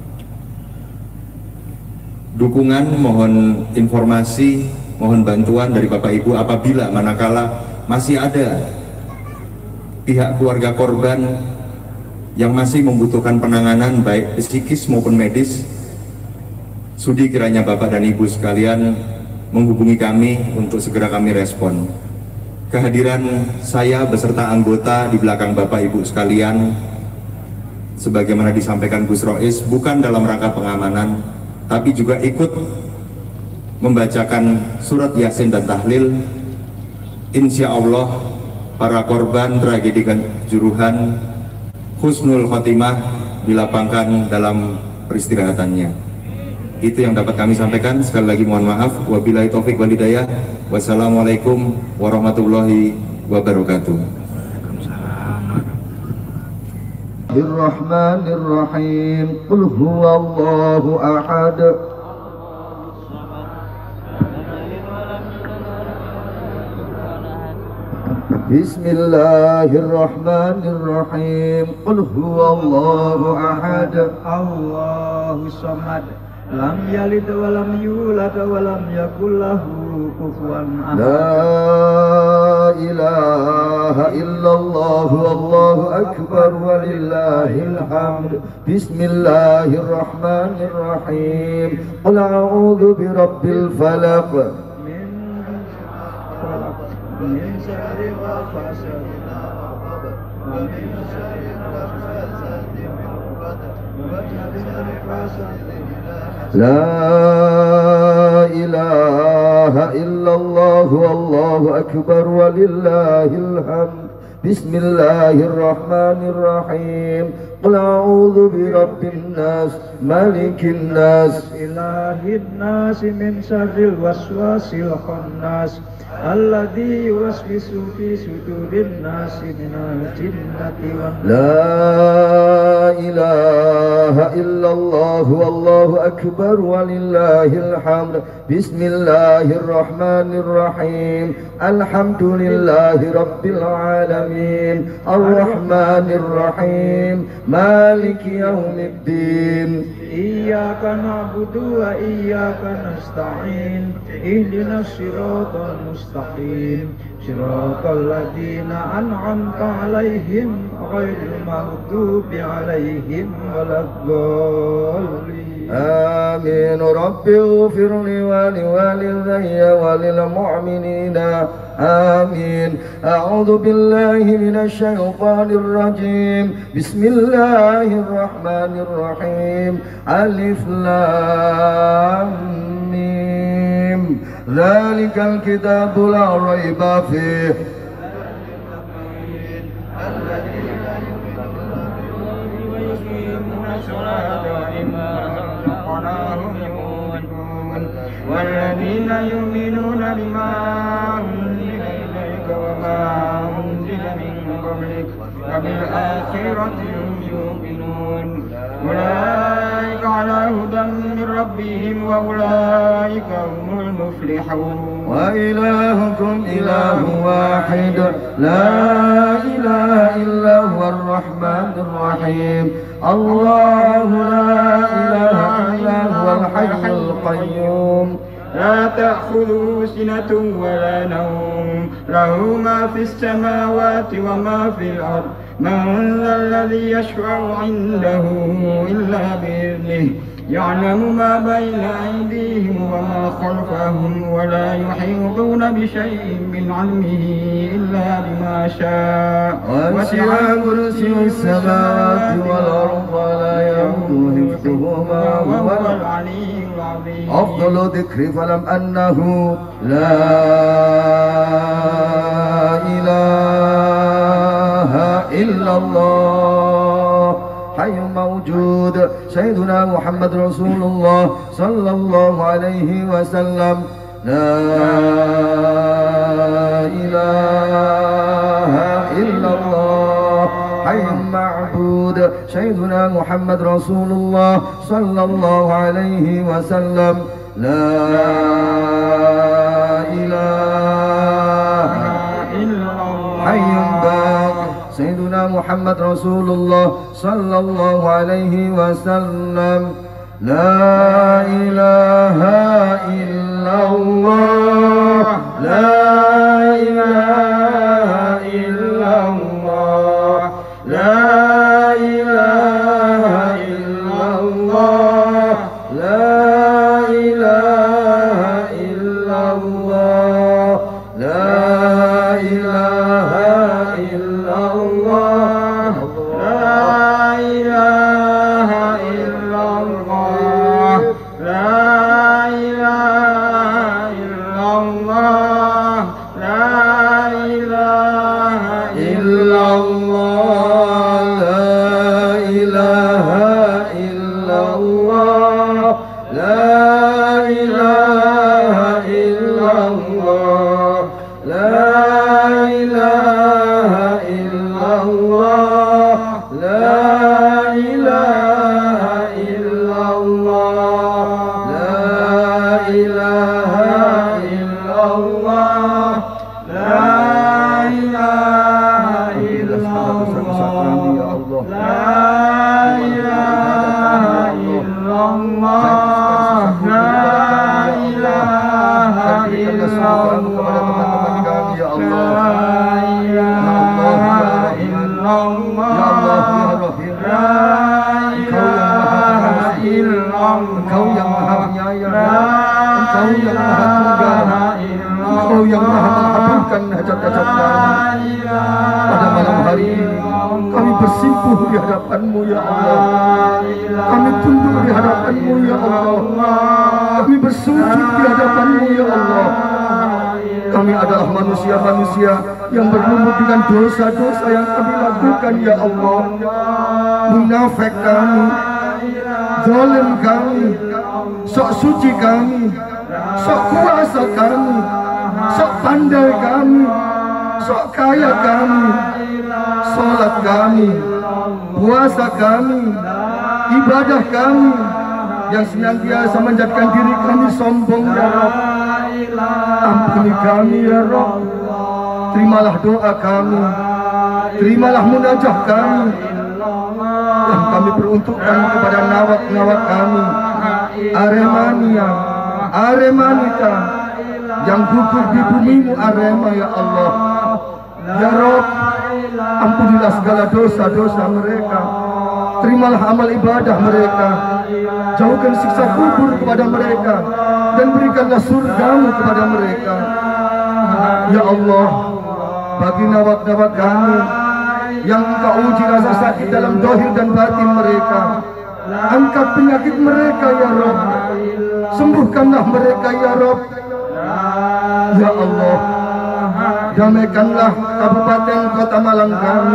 dukungan, mohon informasi, mohon bantuan dari Bapak Ibu apabila manakala masih ada pihak keluarga korban yang masih membutuhkan penanganan baik psikis maupun medis. Sudi kiranya Bapak dan Ibu sekalian menghubungi kami untuk segera kami respon. Kehadiran saya beserta anggota di belakang Bapak Ibu sekalian sebagaimana disampaikan Gus Rois bukan dalam rangka pengamanan, tapi juga ikut membacakan surat Yasin dan tahlil. Insya Allah para korban tragedi Kanjuruhan husnul khotimah dilapangkan dalam peristirahatannya. Itu yang dapat kami sampaikan. Sekali lagi mohon maaf. Wabillahi taufik wal hidayah. Wassalamualaikum warahmatullahi wabarakatuh. Bismillahirrahmanirrahim. Qul huwallahu ahad. Bismillahirrahmanirrahim. Qul huwallahu ahad. Allahus samad. Lam yalid wa lam yulad wa lam yakul lahu kufuwan ahad. La ilaha illallah wallahu akbar walillahil hamd. Bismillahirrahmanirrahim. Qul a'udzu birabbil falaq. Min syarri ma fasad wa min syarri ghasiqin idza waqab wa min syarri hasidin. La ilaha illallah wallahu akbar walillahil hamd. Bismillahirrahmanirrahim. Qul a'udzu birabbin nas malikin nas ilahin nas min syarril waswasil khannas alladzi yuwaswisu fi sudurin nas minal jinnati wan nas. La ilaha illallah wallahu akbar walillahil hamd. Bismillahirrahmanirrahim. Alhamdulillahi rabbil alamin. Arrahmanir rahim. Maliki yaumiddin. Iyyaka na'budu wa iyyaka nasta'in. Ihdinas siratal mustaqim. Siratal ladzina an'amta 'alaihim ghairil maghdubi 'alaihim waladdallin. آمين. رب اغفر لي ولوالدي وللمؤمنين آمين. أعوذ بالله من الشيطان الرجيم. بسم الله الرحمن الرحيم. ألف لام ميم. ذلك الكتاب لا ريب فيه. والذين يؤمنون بما أنزل إليك وما أنزل من قبلك وبالآخرة هم يوقنون. أولئك على هدى من ربهم وأولئك هم المفلحون. وإلهكم إله واحد لا إله إلا هو الرحمن الرحيم. الله لا إله إلا هو الحي القيوم. لا تأخذه سنة ولا نوم. له ما في السماوات وما في الأرض. من ذا الذي يشفع عنده إلا بإذنه. يعلم ما بين أيديهم وما خلفهم ولا يحيطون بشيء من علمه إلا بما شاء. وسع كرسيه السماوات والأرض ولا يؤوده حفظهما وهو العلي العظيم. أفضل ذكر فلم أنه لا إله إلا الله حي موجود. سيدنا محمد رسول الله صلى الله عليه وسلم. لا إله إلا الله حي معبود. سيدنا محمد رسول الله صلى الله عليه وسلم. لا إله إلا الله حي باق. سيدنا محمد رسول الله صلى الله عليه وسلم. لا إله إلا الله. لا إله إلا الله. لا إله إلا الله. لا إله إلا الله. لا إله إلا الله. لا إله إلا الله. لا إله إلا الله. لا إله إلا الله. لا إله إلا الله. لا La ilaha illallah, la ilaha illallah, la ilaha illallah, la ilaha illallah, la ilaha illallah, la ilaha illallah. Engkau yang maha penyayang, Engkau yang maha tunggal, Engkau yang maha mengabulkan hajat-hajat kami. Pada malam hari ini kami bersimpuh di hadapan-Mu ya Allah. Kami tunduk di hadapan-Mu ya Allah. Kami bersujud di hadapan-Mu ya Allah. Kami adalah manusia-manusia yang berlumut dengan dosa-dosa yang kami lakukan ya Allah. Munafik kami, zalim kami, sok suci kami, sok kuasa kami, sok pandai kami, sok kaya kami, salat kami, puasa kami, ibadah kami yang senantiasa menjadikan diri kami sombong ya Rabb. Ampuni kami ya Rabb. Terimalah doa kami, terimalah munajah kami yang kami peruntukkan kepada nawak-nawak kami, Aremania, Aremanita yang gugur di bumi-Mu Arema ya Allah. Ya Rabb, ampunilah segala dosa-dosa mereka. Terimalah amal ibadah mereka. Jauhkan siksa kubur kepada mereka dan berikanlah surga-Mu kepada mereka. Ya Allah, bagi nawak-nawak kami yang Engkau uji rasa sakit dalam dohir dan batin mereka, angkat penyakit mereka ya Rabb. Sembuhkanlah mereka ya Rabb. Ya Allah, damaikanlah Kabupaten Kota Malang kami,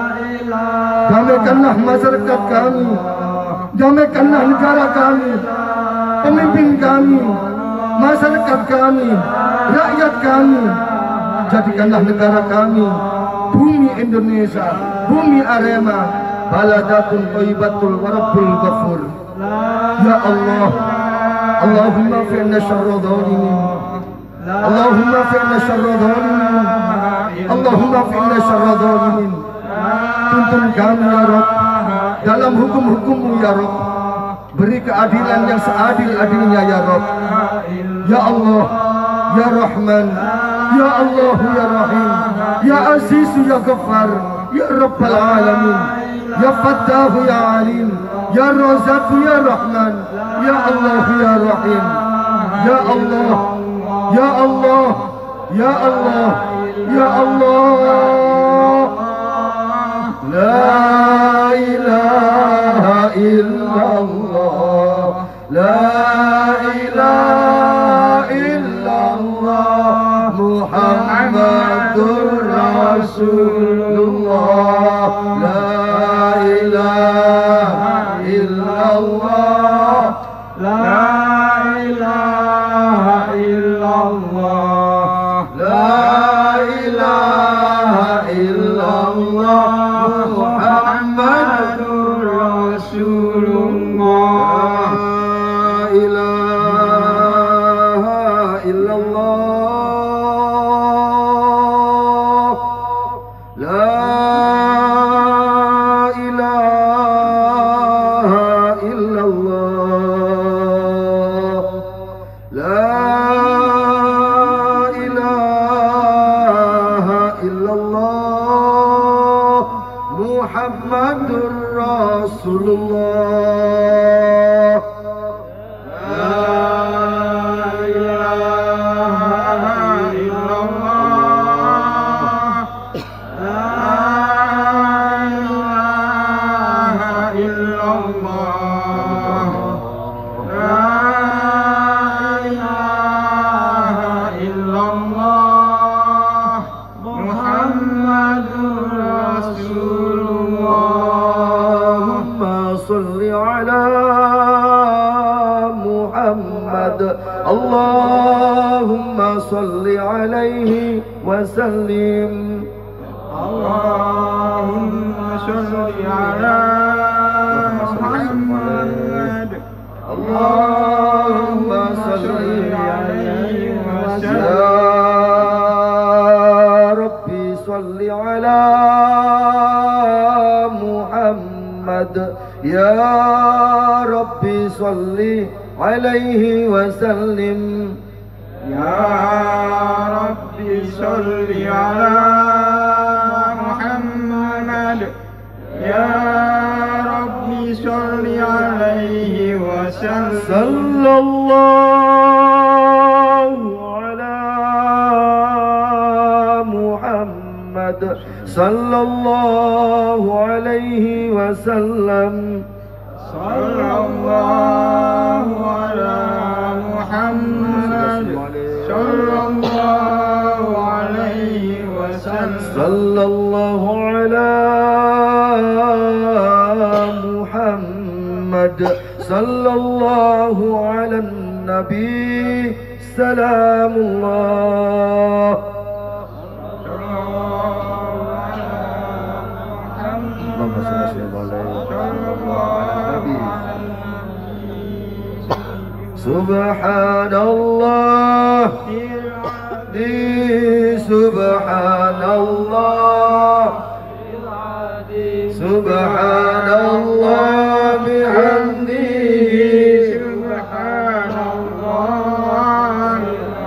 damaikanlah masyarakat kami, damaikanlah negara kami, pemimpin kami, masyarakat kami, rakyat kami. Jadikanlah negara kami, bumi Indonesia, bumi Arema, baladatun thayyibatul wa rabbul ghafur. Ya Allah, Allahumma fi'na syarra dhalimin, Allahumma fi'na syarra dhalimin, Allahumma fi'na syarra dhalimin. Tuntun kami ya Rabb dalam hukum-hukum-Mu ya Rabb. Beri keadilan yang seadil-adilnya ya Rabb. Ya Allah, ya Rahman, ya Allah, ya Rahim, ya Aziz, ya Ghaffar, ya Rabbal Alamin, ya Fattah, ya Alim, ya Razak, ya Rahman, ya Allah, ya Rahim, ya Allah, ya Allah, ya Allah, ya Allah. La ilaha illallah, la ilaha illallah, Muhammadur Rasulullah. La ilaha illallah, la ilaha illallah, la ilaha illallah, Muhammadur Rasulullah. La ilaha illallah, la ilaha illallah, la ilaha illallah, Muhammadur Rasulullah. La ilaha illallah, la ilaha illallah, la ilaha illallah, Muhammadur Rasulullah. Allahumma salli ala Muhammad, Allahumma صل عليه وسلم اللهم صل على محمد اللهم صل عليه وسلم يا ربي صل على محمد يا ربي صل عليه وسلم يا ربي صل على محمد يا ربي صل عليه وسلم صلى الله على محمد صلى الله عليه وسلم صلى الله على محمد صلى الله عليه وسلم صلى الله على محمد صلى الله على النبي سلام الله سبحان الله سبحان الله سبحان الله بحمده سبحان الله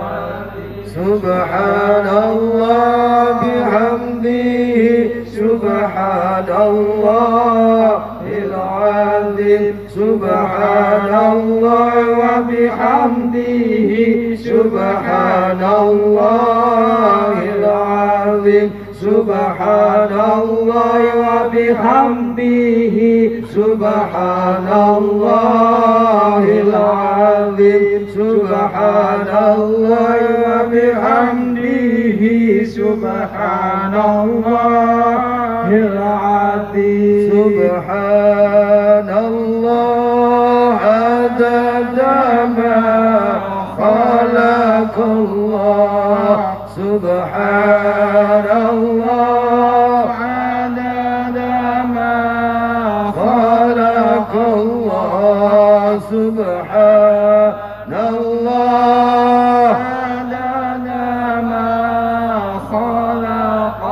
سبحان الله بحمده سبحان الله العظيم سبحان الله وبحمده سبحان الله العظيم سبحان الله وبحمده سبحان الله العظيم سبحان الله وبحمده سبحان الله العظيم سبحان الله عدد ما خلق الله سبحان الله عدد ما خلق الله سبحان الله عدد ما خلق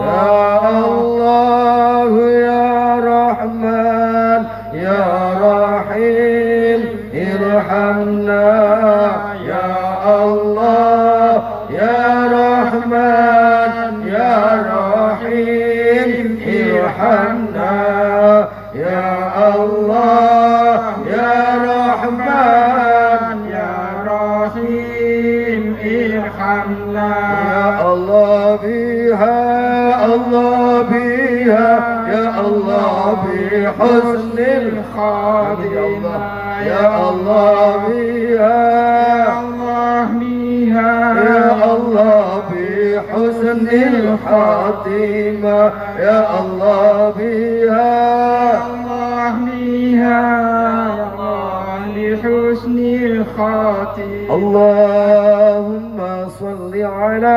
الله يا رحمن يا رحيم ارحمنا يا الله يا رحمن يا رحيم ارحمنا يا الله يا رحمن يا رحيم ارحمنا يا الله بها الله بها يا الله بحسن الخاتمة يا الله بها الله بها يا الله بحسن الخاتمة يا الله بها الله بها يا الله بحسن الخاتمة اللهم صل على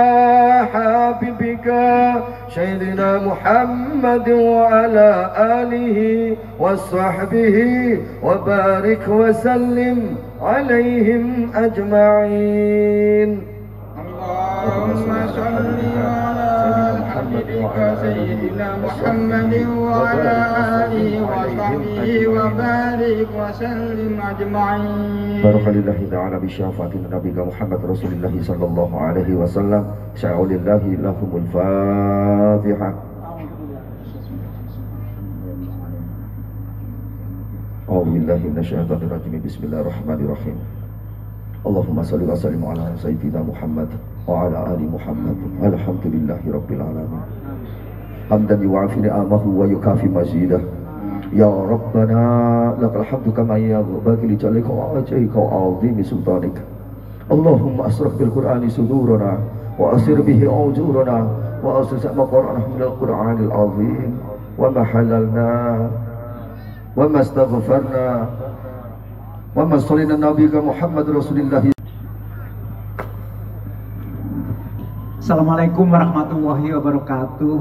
حبيبك سيدنا محمد وعلى آله وصحبه وبارك وسلم عليهم أجمعين اللهم صل على حبيبك سيدنا محمد وعلى آله وصحبه وبارك وسلم أجمعين. بارك الله تعالى بشفاعة نبيك محمد رسول الله صلى الله عليه وسلم. شاء لله لهم الفاتحة. أعوذ بالله من الشيطان الرجيم. بسم الله الرحمن الرحيم. اللهم صل وسلم على سيدنا محمد وعلى آل محمد. الحمد لله رب العالمين. حمدا يوافي نعمه ويكافي مزيده. يا ربنا لك الحمد كما ينبغي لجلالك ووجهك وعظيم سلطانك. اللهم أسرق بالقرآن صدورنا وأسر به أوجورنا وأسس مقرنا من القرآن العظيم وما حللنا وما استغفرنا وما صلينا نبيك محمد رسول الله. Assalamualaikum warahmatullahi wabarakatuh.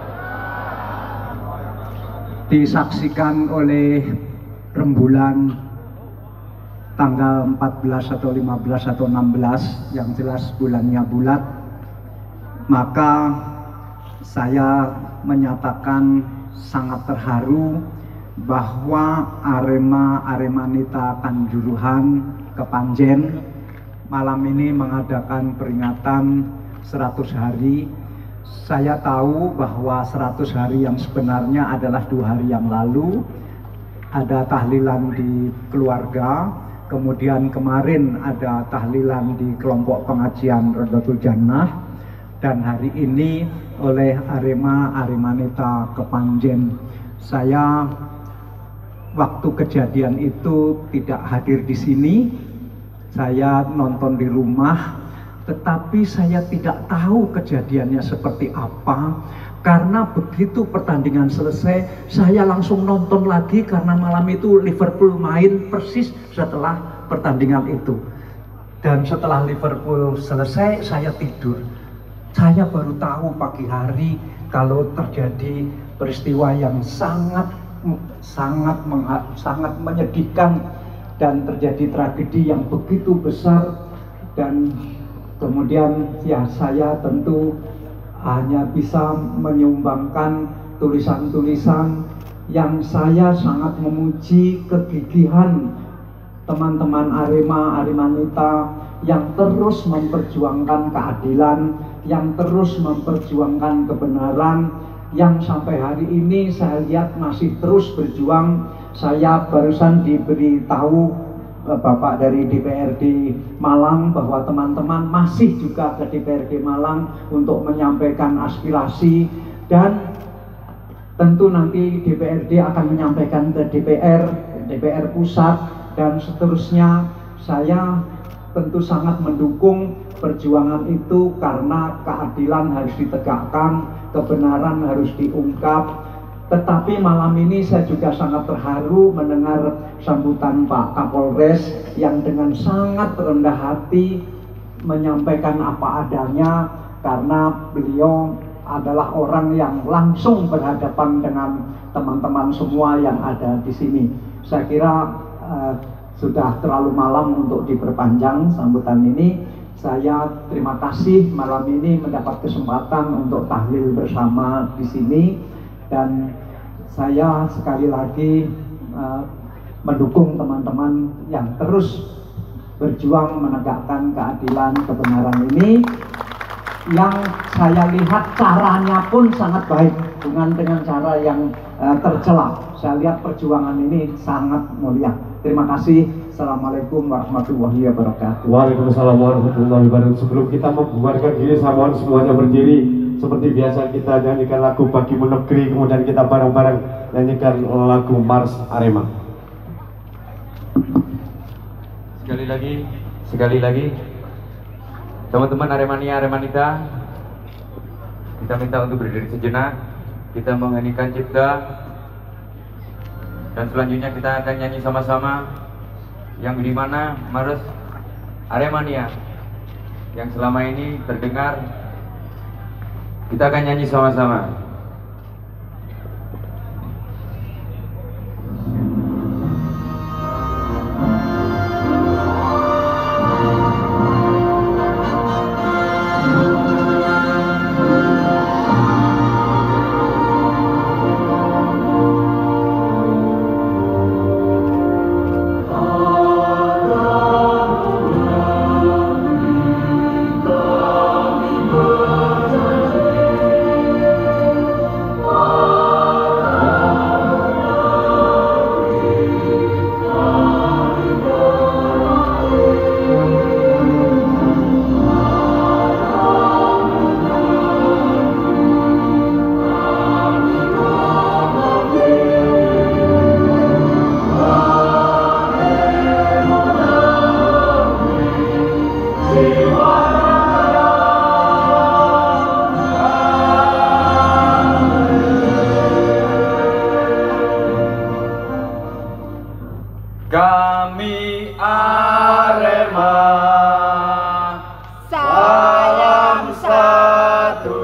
Disaksikan oleh rembulan tanggal 14 atau 15 atau 16, yang jelas bulannya bulat, maka saya menyatakan sangat terharu bahwa Aremanita Kanjuruhan Kepanjen malam ini mengadakan peringatan 100 hari. Saya tahu bahwa 100 hari yang sebenarnya adalah 2 hari yang lalu. Ada tahlilan di keluarga, kemudian kemarin ada tahlilan di kelompok pengajian Rodotul Jannah, dan hari ini oleh Aremanita Kepanjen. Saya waktu kejadian itu tidak hadir di sini, saya nonton di rumah, tetapi saya tidak tahu kejadiannya seperti apa. Karena begitu pertandingan selesai, saya langsung nonton lagi karena malam itu Liverpool main persis setelah pertandingan itu. Dan setelah Liverpool selesai, saya tidur. Saya baru tahu pagi hari kalau terjadi peristiwa yang sangat menyedihkan dan terjadi tragedi yang begitu besar. Dan kemudian ya saya tentu hanya bisa menyumbangkan tulisan-tulisan yang saya sangat memuji kegigihan teman-teman Aremanita yang terus memperjuangkan keadilan, yang terus memperjuangkan kebenaran, yang sampai hari ini saya lihat masih terus berjuang. Saya barusan diberitahu Bapak dari DPRD Malang bahwa teman-teman masih juga ke DPRD Malang untuk menyampaikan aspirasi, dan tentu nanti DPRD akan menyampaikan ke DPR pusat dan seterusnya. Saya tentu sangat mendukung perjuangan itu karena keadilan harus ditegakkan, kebenaran harus diungkap. Tetapi malam ini saya juga sangat terharu mendengar sambutan Pak Kapolres yang dengan sangat rendah hati menyampaikan apa adanya, karena beliau adalah orang yang langsung berhadapan dengan teman-teman semua yang ada di sini. Saya kira sudah terlalu malam untuk diperpanjang sambutan ini. Saya terima kasih malam ini mendapat kesempatan untuk tahlil bersama di sini. Dan saya sekali lagi mendukung teman-teman yang terus berjuang menegakkan keadilan kebenaran ini, yang saya lihat caranya pun sangat baik, bukan dengan cara yang tercela. Saya lihat perjuangan ini sangat mulia. Terima kasih. Assalamualaikum warahmatullahi wabarakatuh. Waalaikumsalam warahmatullahi wabarakatuh. Sebelum kita membubarkan diri, saya mohon semuanya berdiri. Seperti biasa kita nyanyikan lagu Bagimu Negeri, kemudian kita bareng-bareng nyanyikan lagu Mars Arema. Sekali lagi, teman-teman Aremanita, kita minta untuk berdiri sejenak, kita menyanyikan cipta, dan selanjutnya kita akan nyanyi sama-sama, yang dimana Mars Aremania yang selama ini terdengar. Kita akan nyanyi sama-sama.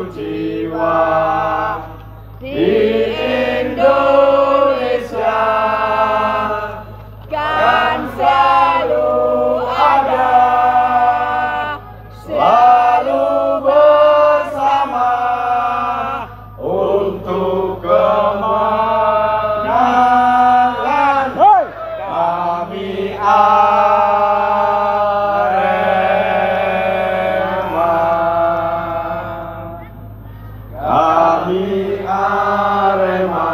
jiwa di Indonesia kan selalu ada, selalu bersama untuk kemenangan kami Arema. Kami Arema,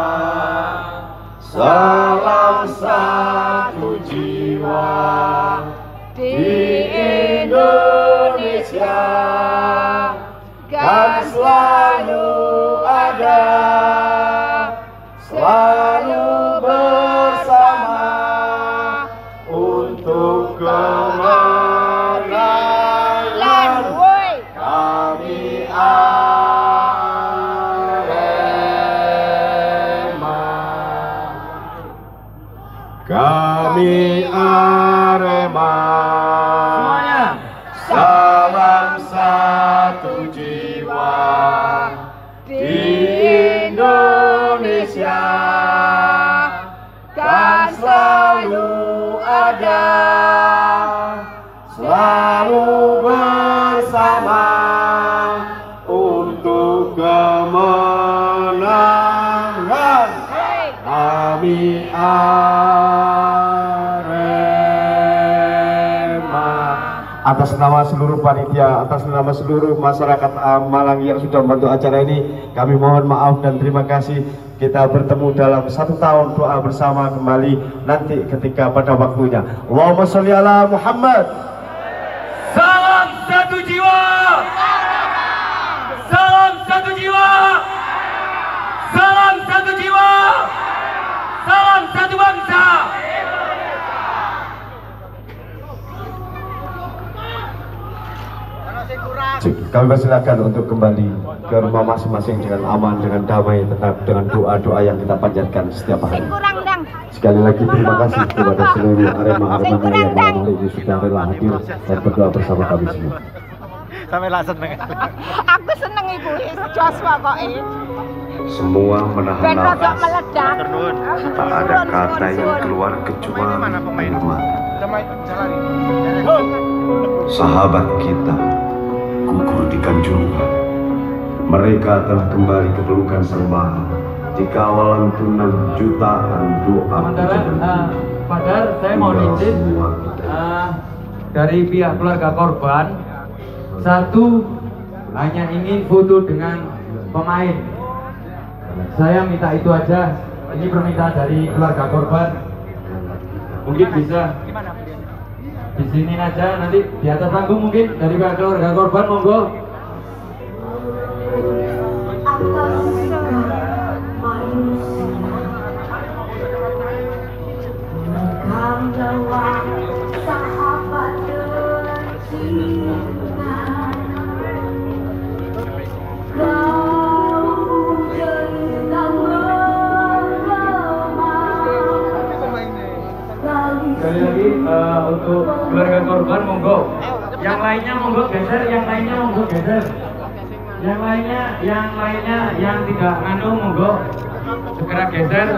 salam satu jiwa di Indonesia kan selalu ada, selalu bersama untuk kemenangan kami Arema. Kami Arema, semuanya salam satu jiwa di Indonesia kan selalu ada, selalu bersama untuk kemenangan kami Arema. Atas nama seluruh panitia, atas nama seluruh masyarakat Malang yang sudah membantu acara ini, kami mohon maaf dan terima kasih. Kita bertemu dalam 1 tahun doa bersama kembali nanti ketika pada waktunya. Allahumma sholli ala Muhammad. Salam satu jiwa. Salam satu jiwa. Salam satu jiwa. Salam satu bangsa. Kami persilakan untuk kembali ke rumah masing-masing dengan aman, dengan damai, tetap dengan doa-doa yang kita panjatkan setiap hari. Sekali lagi terima kasih kepada seluruh Arema-Arema yang malam hari ini sudah rela hadir dan berdoa bersama kami semua. Sampai lah seneng. Aku seneng ibu Joshua kok ini. Semua menahan Ben rodok nafas. meledak. Tak ada kata yang keluar kecuali air mata. Sahabat kita gugur di Kanjuruhan. Mereka telah kembali ke pelukan Sang Maha. Dikawal lantunan jutaan doa. Padahal saya mau izin dari pihak keluarga korban, satu hanya ingin foto dengan pemain. Saya minta itu aja. Ini permintaan dari keluarga korban. Mungkin bisa di sini aja, nanti di atas panggung mungkin dari pihak keluarga korban, monggo. Sekali lagi untuk keluarga korban monggo. Yang lainnya monggo geser, yang lainnya monggo geser. Yang lainnya yang tidak nganu monggo segera geser.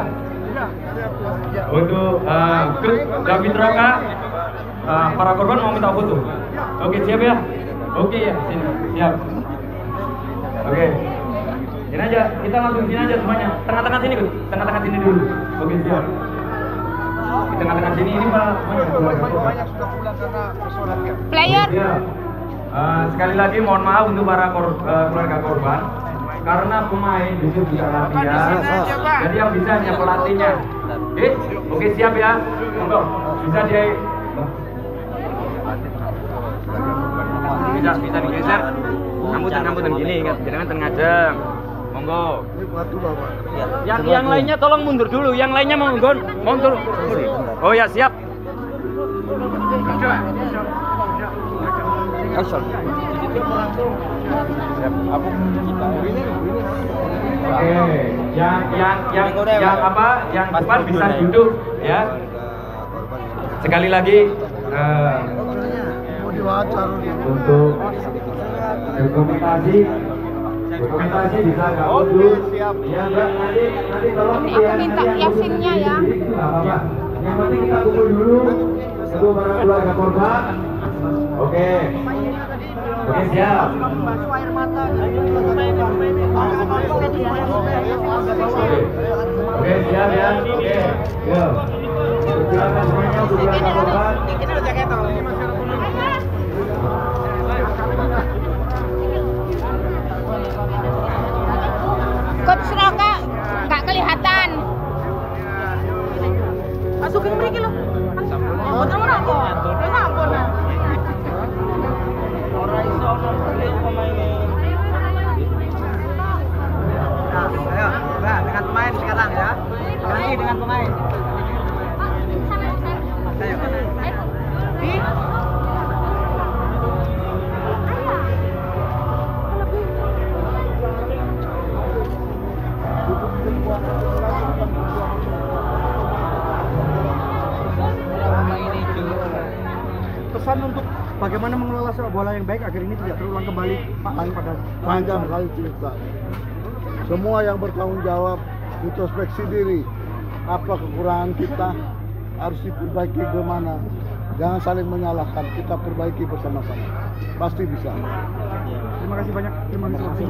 Untuk grup David Roka, para korban mau minta foto. Oke, siap ya? Oke ya, sini siap. Oke, ini aja, kita langsung sini aja semuanya. Tengah-tengah sini, tengah-tengah sini dulu. Oke, siap. Di tengah-tengah sini ini Pak. Player. Ya. Sekali lagi mohon maaf untuk para keluarga korban karena pemain itu bisa latihan. Jadi yang bisa hanya pelatihnya. Oke, siap ya. Monggo. Bisa dia bisa digeser. Rambut gini, jangan tengadem. Monggo. Yang lainnya tolong mundur dulu. Yang lainnya monggo mundur. Oh ya, siap. Oke, yang depan bisa duduk ya. Sekali lagi untuk dokumentasi Dokumentasi bisa nggak mundur? Siap. Ya enggak, nanti tolong Ini aku minta yasinnya ya. Yang penting kita kumpul dulu untuk para keluarga korban. Oke. Oke, siap. Oke, siap ya. Oke, yuk. Silakan semuanya untuk keluarga korban. Coach Roka nggak kelihatan. Masukin mereka loh. Oh, kamu rokok. Ya sampun. Ayo, Mbak, dengan pemain sekarang ya. Ganti dengan pemain. Ayo. Pesan untuk bagaimana mengelola sepak bola yang baik agar ini tidak terulang kembali, Pak, pada Panjang kali cerita. Semua yang bertanggung jawab introspeksi diri, apa kekurangan kita harus diperbaiki bagaimana. Jangan saling menyalahkan, kita perbaiki bersama-sama. Pasti bisa. Terima kasih banyak. Terima kasih.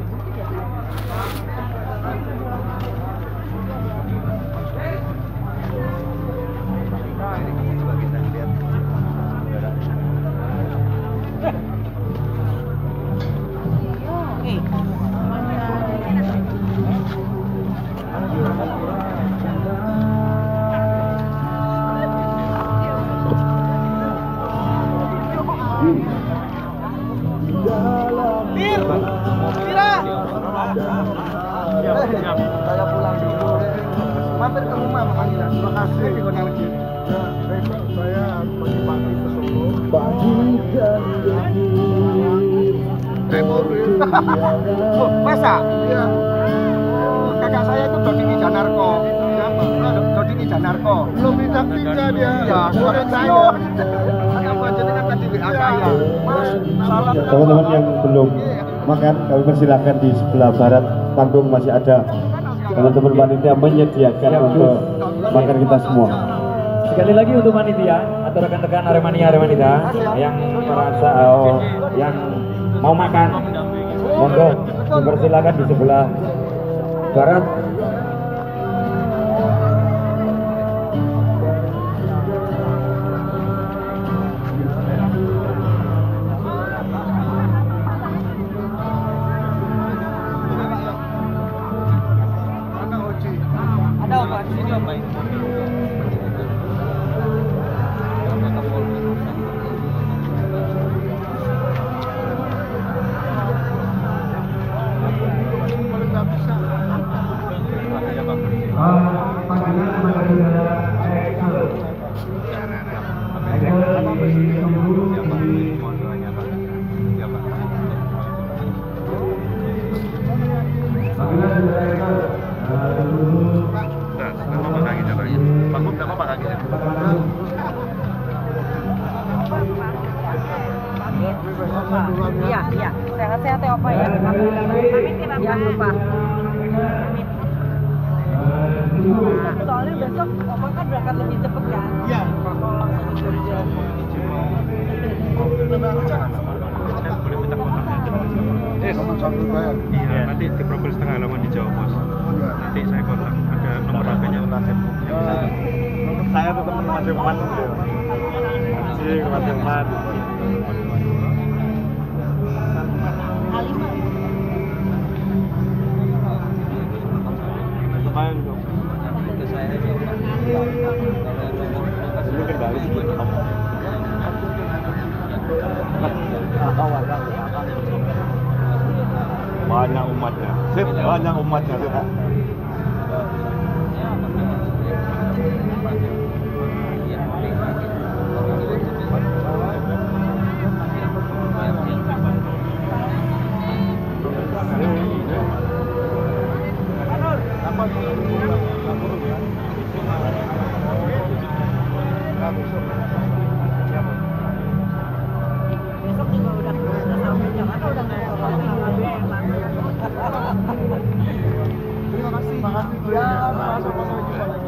Saya pulang dulu. Mampir ke rumah Makanya. Terima kasih di Kota Legi. Ya, besok saya pagi-pagi ke Solo. Oh, masa? Iya. Kakak saya itu Dodi Janarko. Dodi Janarko. Belum pindah dia. Ya, suara saya. Apa jenengan tadi WA saya. Mas, salam. Teman-teman yang belum makan, kami persilakan di sebelah barat panggung masih ada teman-teman panitia menyediakan untuk makan kita semua. Sekali lagi untuk panitia atau rekan-rekan Aremania yang merasa yang mau makan, monggo dipersilakan di sebelah barat. Ada apa? Sini apa ini? Iya, iya. Sehat-sehat ya Opa ya. Jangan lupa. Soalnya besok Opa kan berangkat lebih cepet kan? Iya. Iya, nanti di profil setengah halaman di Jawa Pos. Nanti saya kontak, ada nomor HP-nya. Saya tetap teman Jerman. Sih, teman Jerman. Lumayan dong. Ini kendali banyak umatnya, sip, banyak umatnya, sip. Besok juga udah sampai Jakarta udah nggak Ya, sama-sama jumpa lagi.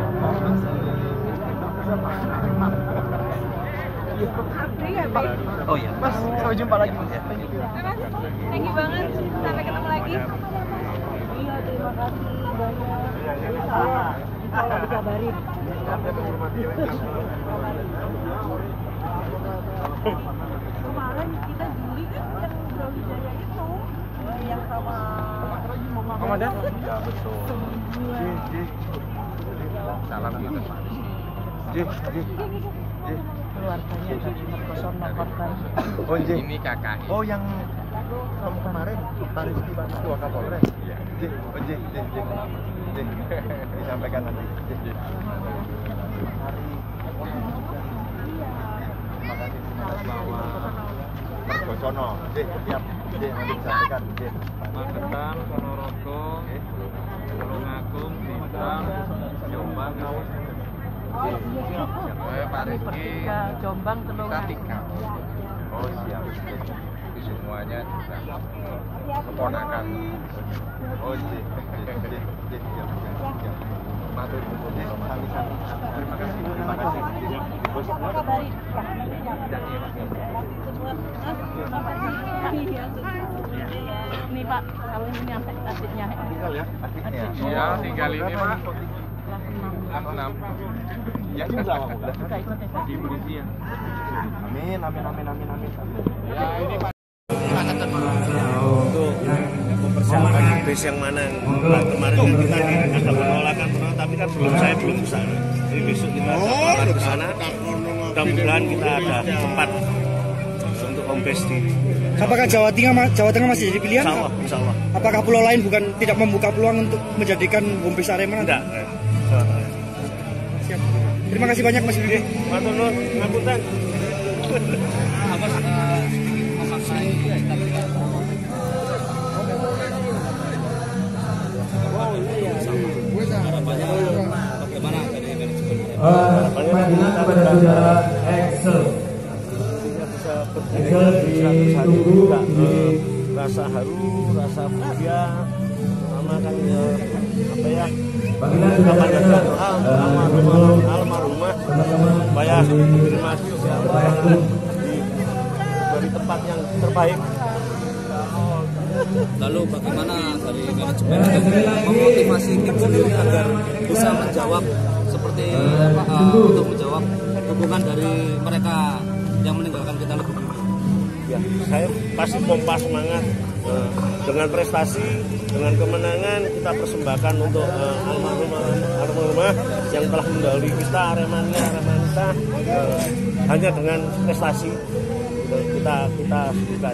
Oh iya. Mas, sampai jumpa lagi. Thank you banget. Sampai ketemu lagi. Iya, terima kasih banyak. Kalau dikabarin. Kemarin kita Juli kan yang Brawijaya itu yang sama Komandan? Ya betul. Salam gitu Pak. Keluarganya dari Merkosono korban. Oh ini kakak. Oh yang kamu kemarin Pak Rizky Pak Ketua Kapolres. Iya. Disampaikan nanti. Terima kasih bahwa Merkosono. Siap. Nanti disampaikan. Magetan, Ponorogo, Tulungagung, Bintang, Jombang, Pak Rizky, Jombang, Tulungagung. Oh siap. Semuanya juga keponakan. Oh siap. Matur nuwun. Terima kasih. Ini Pak, kalau ini sampai adiknya. Tinggal ya, adiknya. Iya, tinggal ini Pak. Kelas 6. Ya, di polisi ya. Amin. Ya, ini Pak. Untuk mempersiapkan base yang mana kemarin kan kita ada penolakan, tapi kan belum ke sana. Jadi besok kita akan ke sana. Mudah-mudahan kita ada tempat untuk home base di. Apakah Jawa Tengah masih jadi pilihan? Insya Allah. Apakah pulau lain bukan tidak membuka peluang untuk menjadikan home base Arema? Tidak. Siap. Terima kasih banyak Mas Yudi. Matur nuwun, ngapunten. Panggilan kepada saudara Excel. Excel ditunggu di rasa haru, rasa bahagia, sama kan apa ya? Panggilan sudah ada almarhumah supaya diterima dari tempat yang terbaik. Lalu bagaimana dari manajemen memotivasi tim sendiri agar bisa menjawab seperti untuk menjawab dukungan dari mereka yang meninggalkan kita lebih dulu? Ya, saya pasti pompa semangat dengan prestasi, dengan kemenangan kita persembahkan untuk almarhumah yang telah mendahului kita, Aremanita, hanya dengan prestasi kita sebutkan.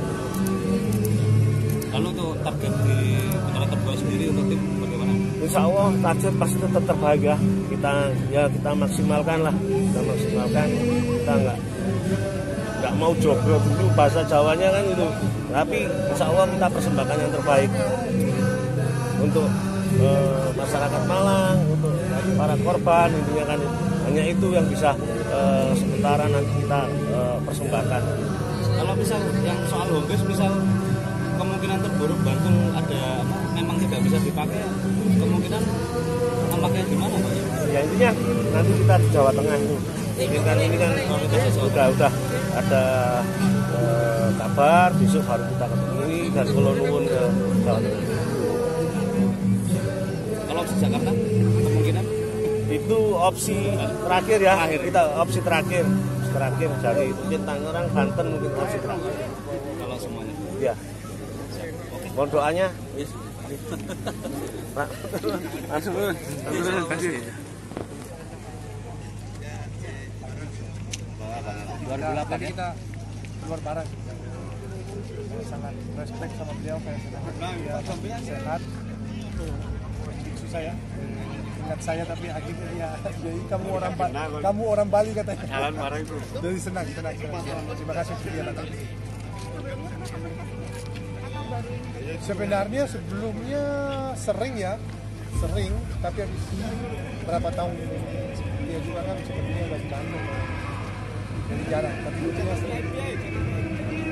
Lalu untuk target di Kecamatan Terbuai sendiri untuk tim bagaimana? Insya Allah target pasti tetap terbaik ya. Kita maksimalkan lah, kita nggak mau joglo dulu bahasa Jawanya kan itu. Tapi insya Allah kita persembahkan yang terbaik untuk masyarakat Malang, untuk para korban intinya kan hanya itu yang bisa sementara nanti kita persembahkan. Kalau misal yang soal home base, misal kemungkinan terburuk Bantul ada memang tidak bisa dipakai, kemungkinan nampaknya gimana Pak? Ya intinya nanti kita di Jawa Tengah ini kan udah ada kabar besok baru kita ketemu dan kalau nuwun ke Jawa Tengah. Kalau di Jakarta kemungkinan itu opsi terakhir ya, kita opsi terakhir dari mungkin Tangerang, Banten mungkin opsi terakhir. Kalau semuanya. Ya. Mohon doanya. Pak. Terima kasih. 2008 kita keluar bareng. Sangat respect sama beliau kayak dia sehat. Susah ya. Ingat saya tapi akhirnya dia jadi kamu orang Bali katanya. Jangan marah itu. Jadi senang. Terima kasih dia datang. Sebenarnya sebelumnya sering tapi habis berapa tahun dia juga kan sepertinya udah di Bandung jadi jarang, tapi lucunya sering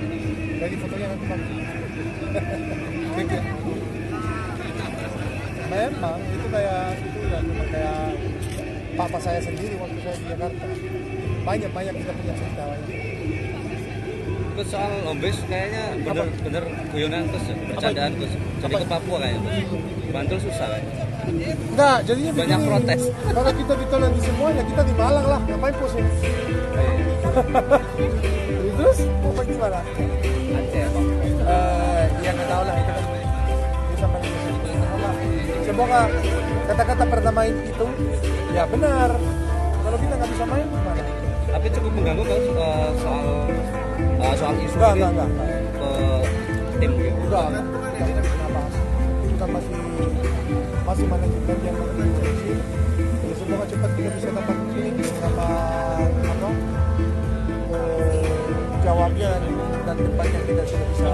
jadi fotonya nanti pakai Memang itu kayak itu udah memang kayak papa saya sendiri waktu saya di Jakarta. Banyak kita punya cerita itu. Terus soal Om Bes kayaknya bener guyonan terus ya, bercandaan terus. Jadi ke Papua kayaknya terus. Bantul susah kan? Enggak, jadinya banyak begini, protes. Kalau kita ditolak di semuanya, kita di Malang lah, ngapain pusing? Terus apa gimana? Ya nggak tahu lah, itu kan bisa semoga kata-kata pertama itu ya benar. Kalau kita nggak bisa main gimana? Tapi cukup mengganggu kan soal isu enggak. Tim gitu. Enggak. Kita masih manajemen yang menginstruksi. Ya semoga cepat kita bisa dapat ini, dapat jawabnya dan tempatnya kita sudah bisa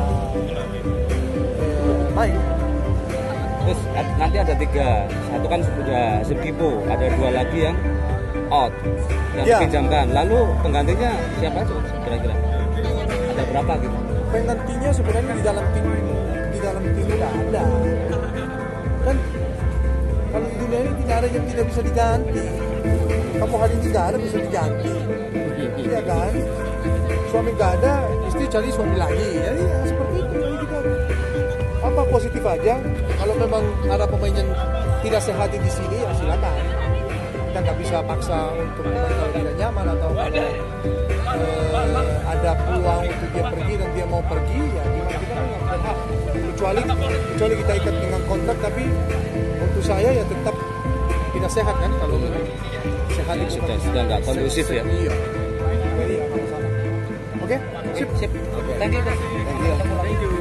main. Terus nanti ada 3, satu kan sudah Sibkipo, ada 2 lagi yang out, yang dipinjamkan. Lalu penggantinya siapa aja kira-kira? Ada berapa gitu? Penggantinya sebenarnya di dalam tim tidak ada. Kan kalau di dunia ini tidak ada yang tidak bisa diganti. Kamu hari ini tidak ada bisa diganti. Iya kan? Suami nggak ada, istri cari suami lagi. Jadi ya, seperti itu. Jadi kita apa positif aja. Kalau memang ada pemain yang tidak sehat di sini, ya silakan. Kita nggak bisa paksa untuk kalau tidak nyaman atau ada peluang untuk dia pergi dan dia mau pergi, ya gimana kita nggak berhak. Kecuali kita ikat dengan kontrak, tapi untuk saya ya tetap tidak sehat kan kalau memang sehat itu sudah nggak kondusif ya. Iya. Jadi sama-sama. Oke, sip. Thank you. Thank you.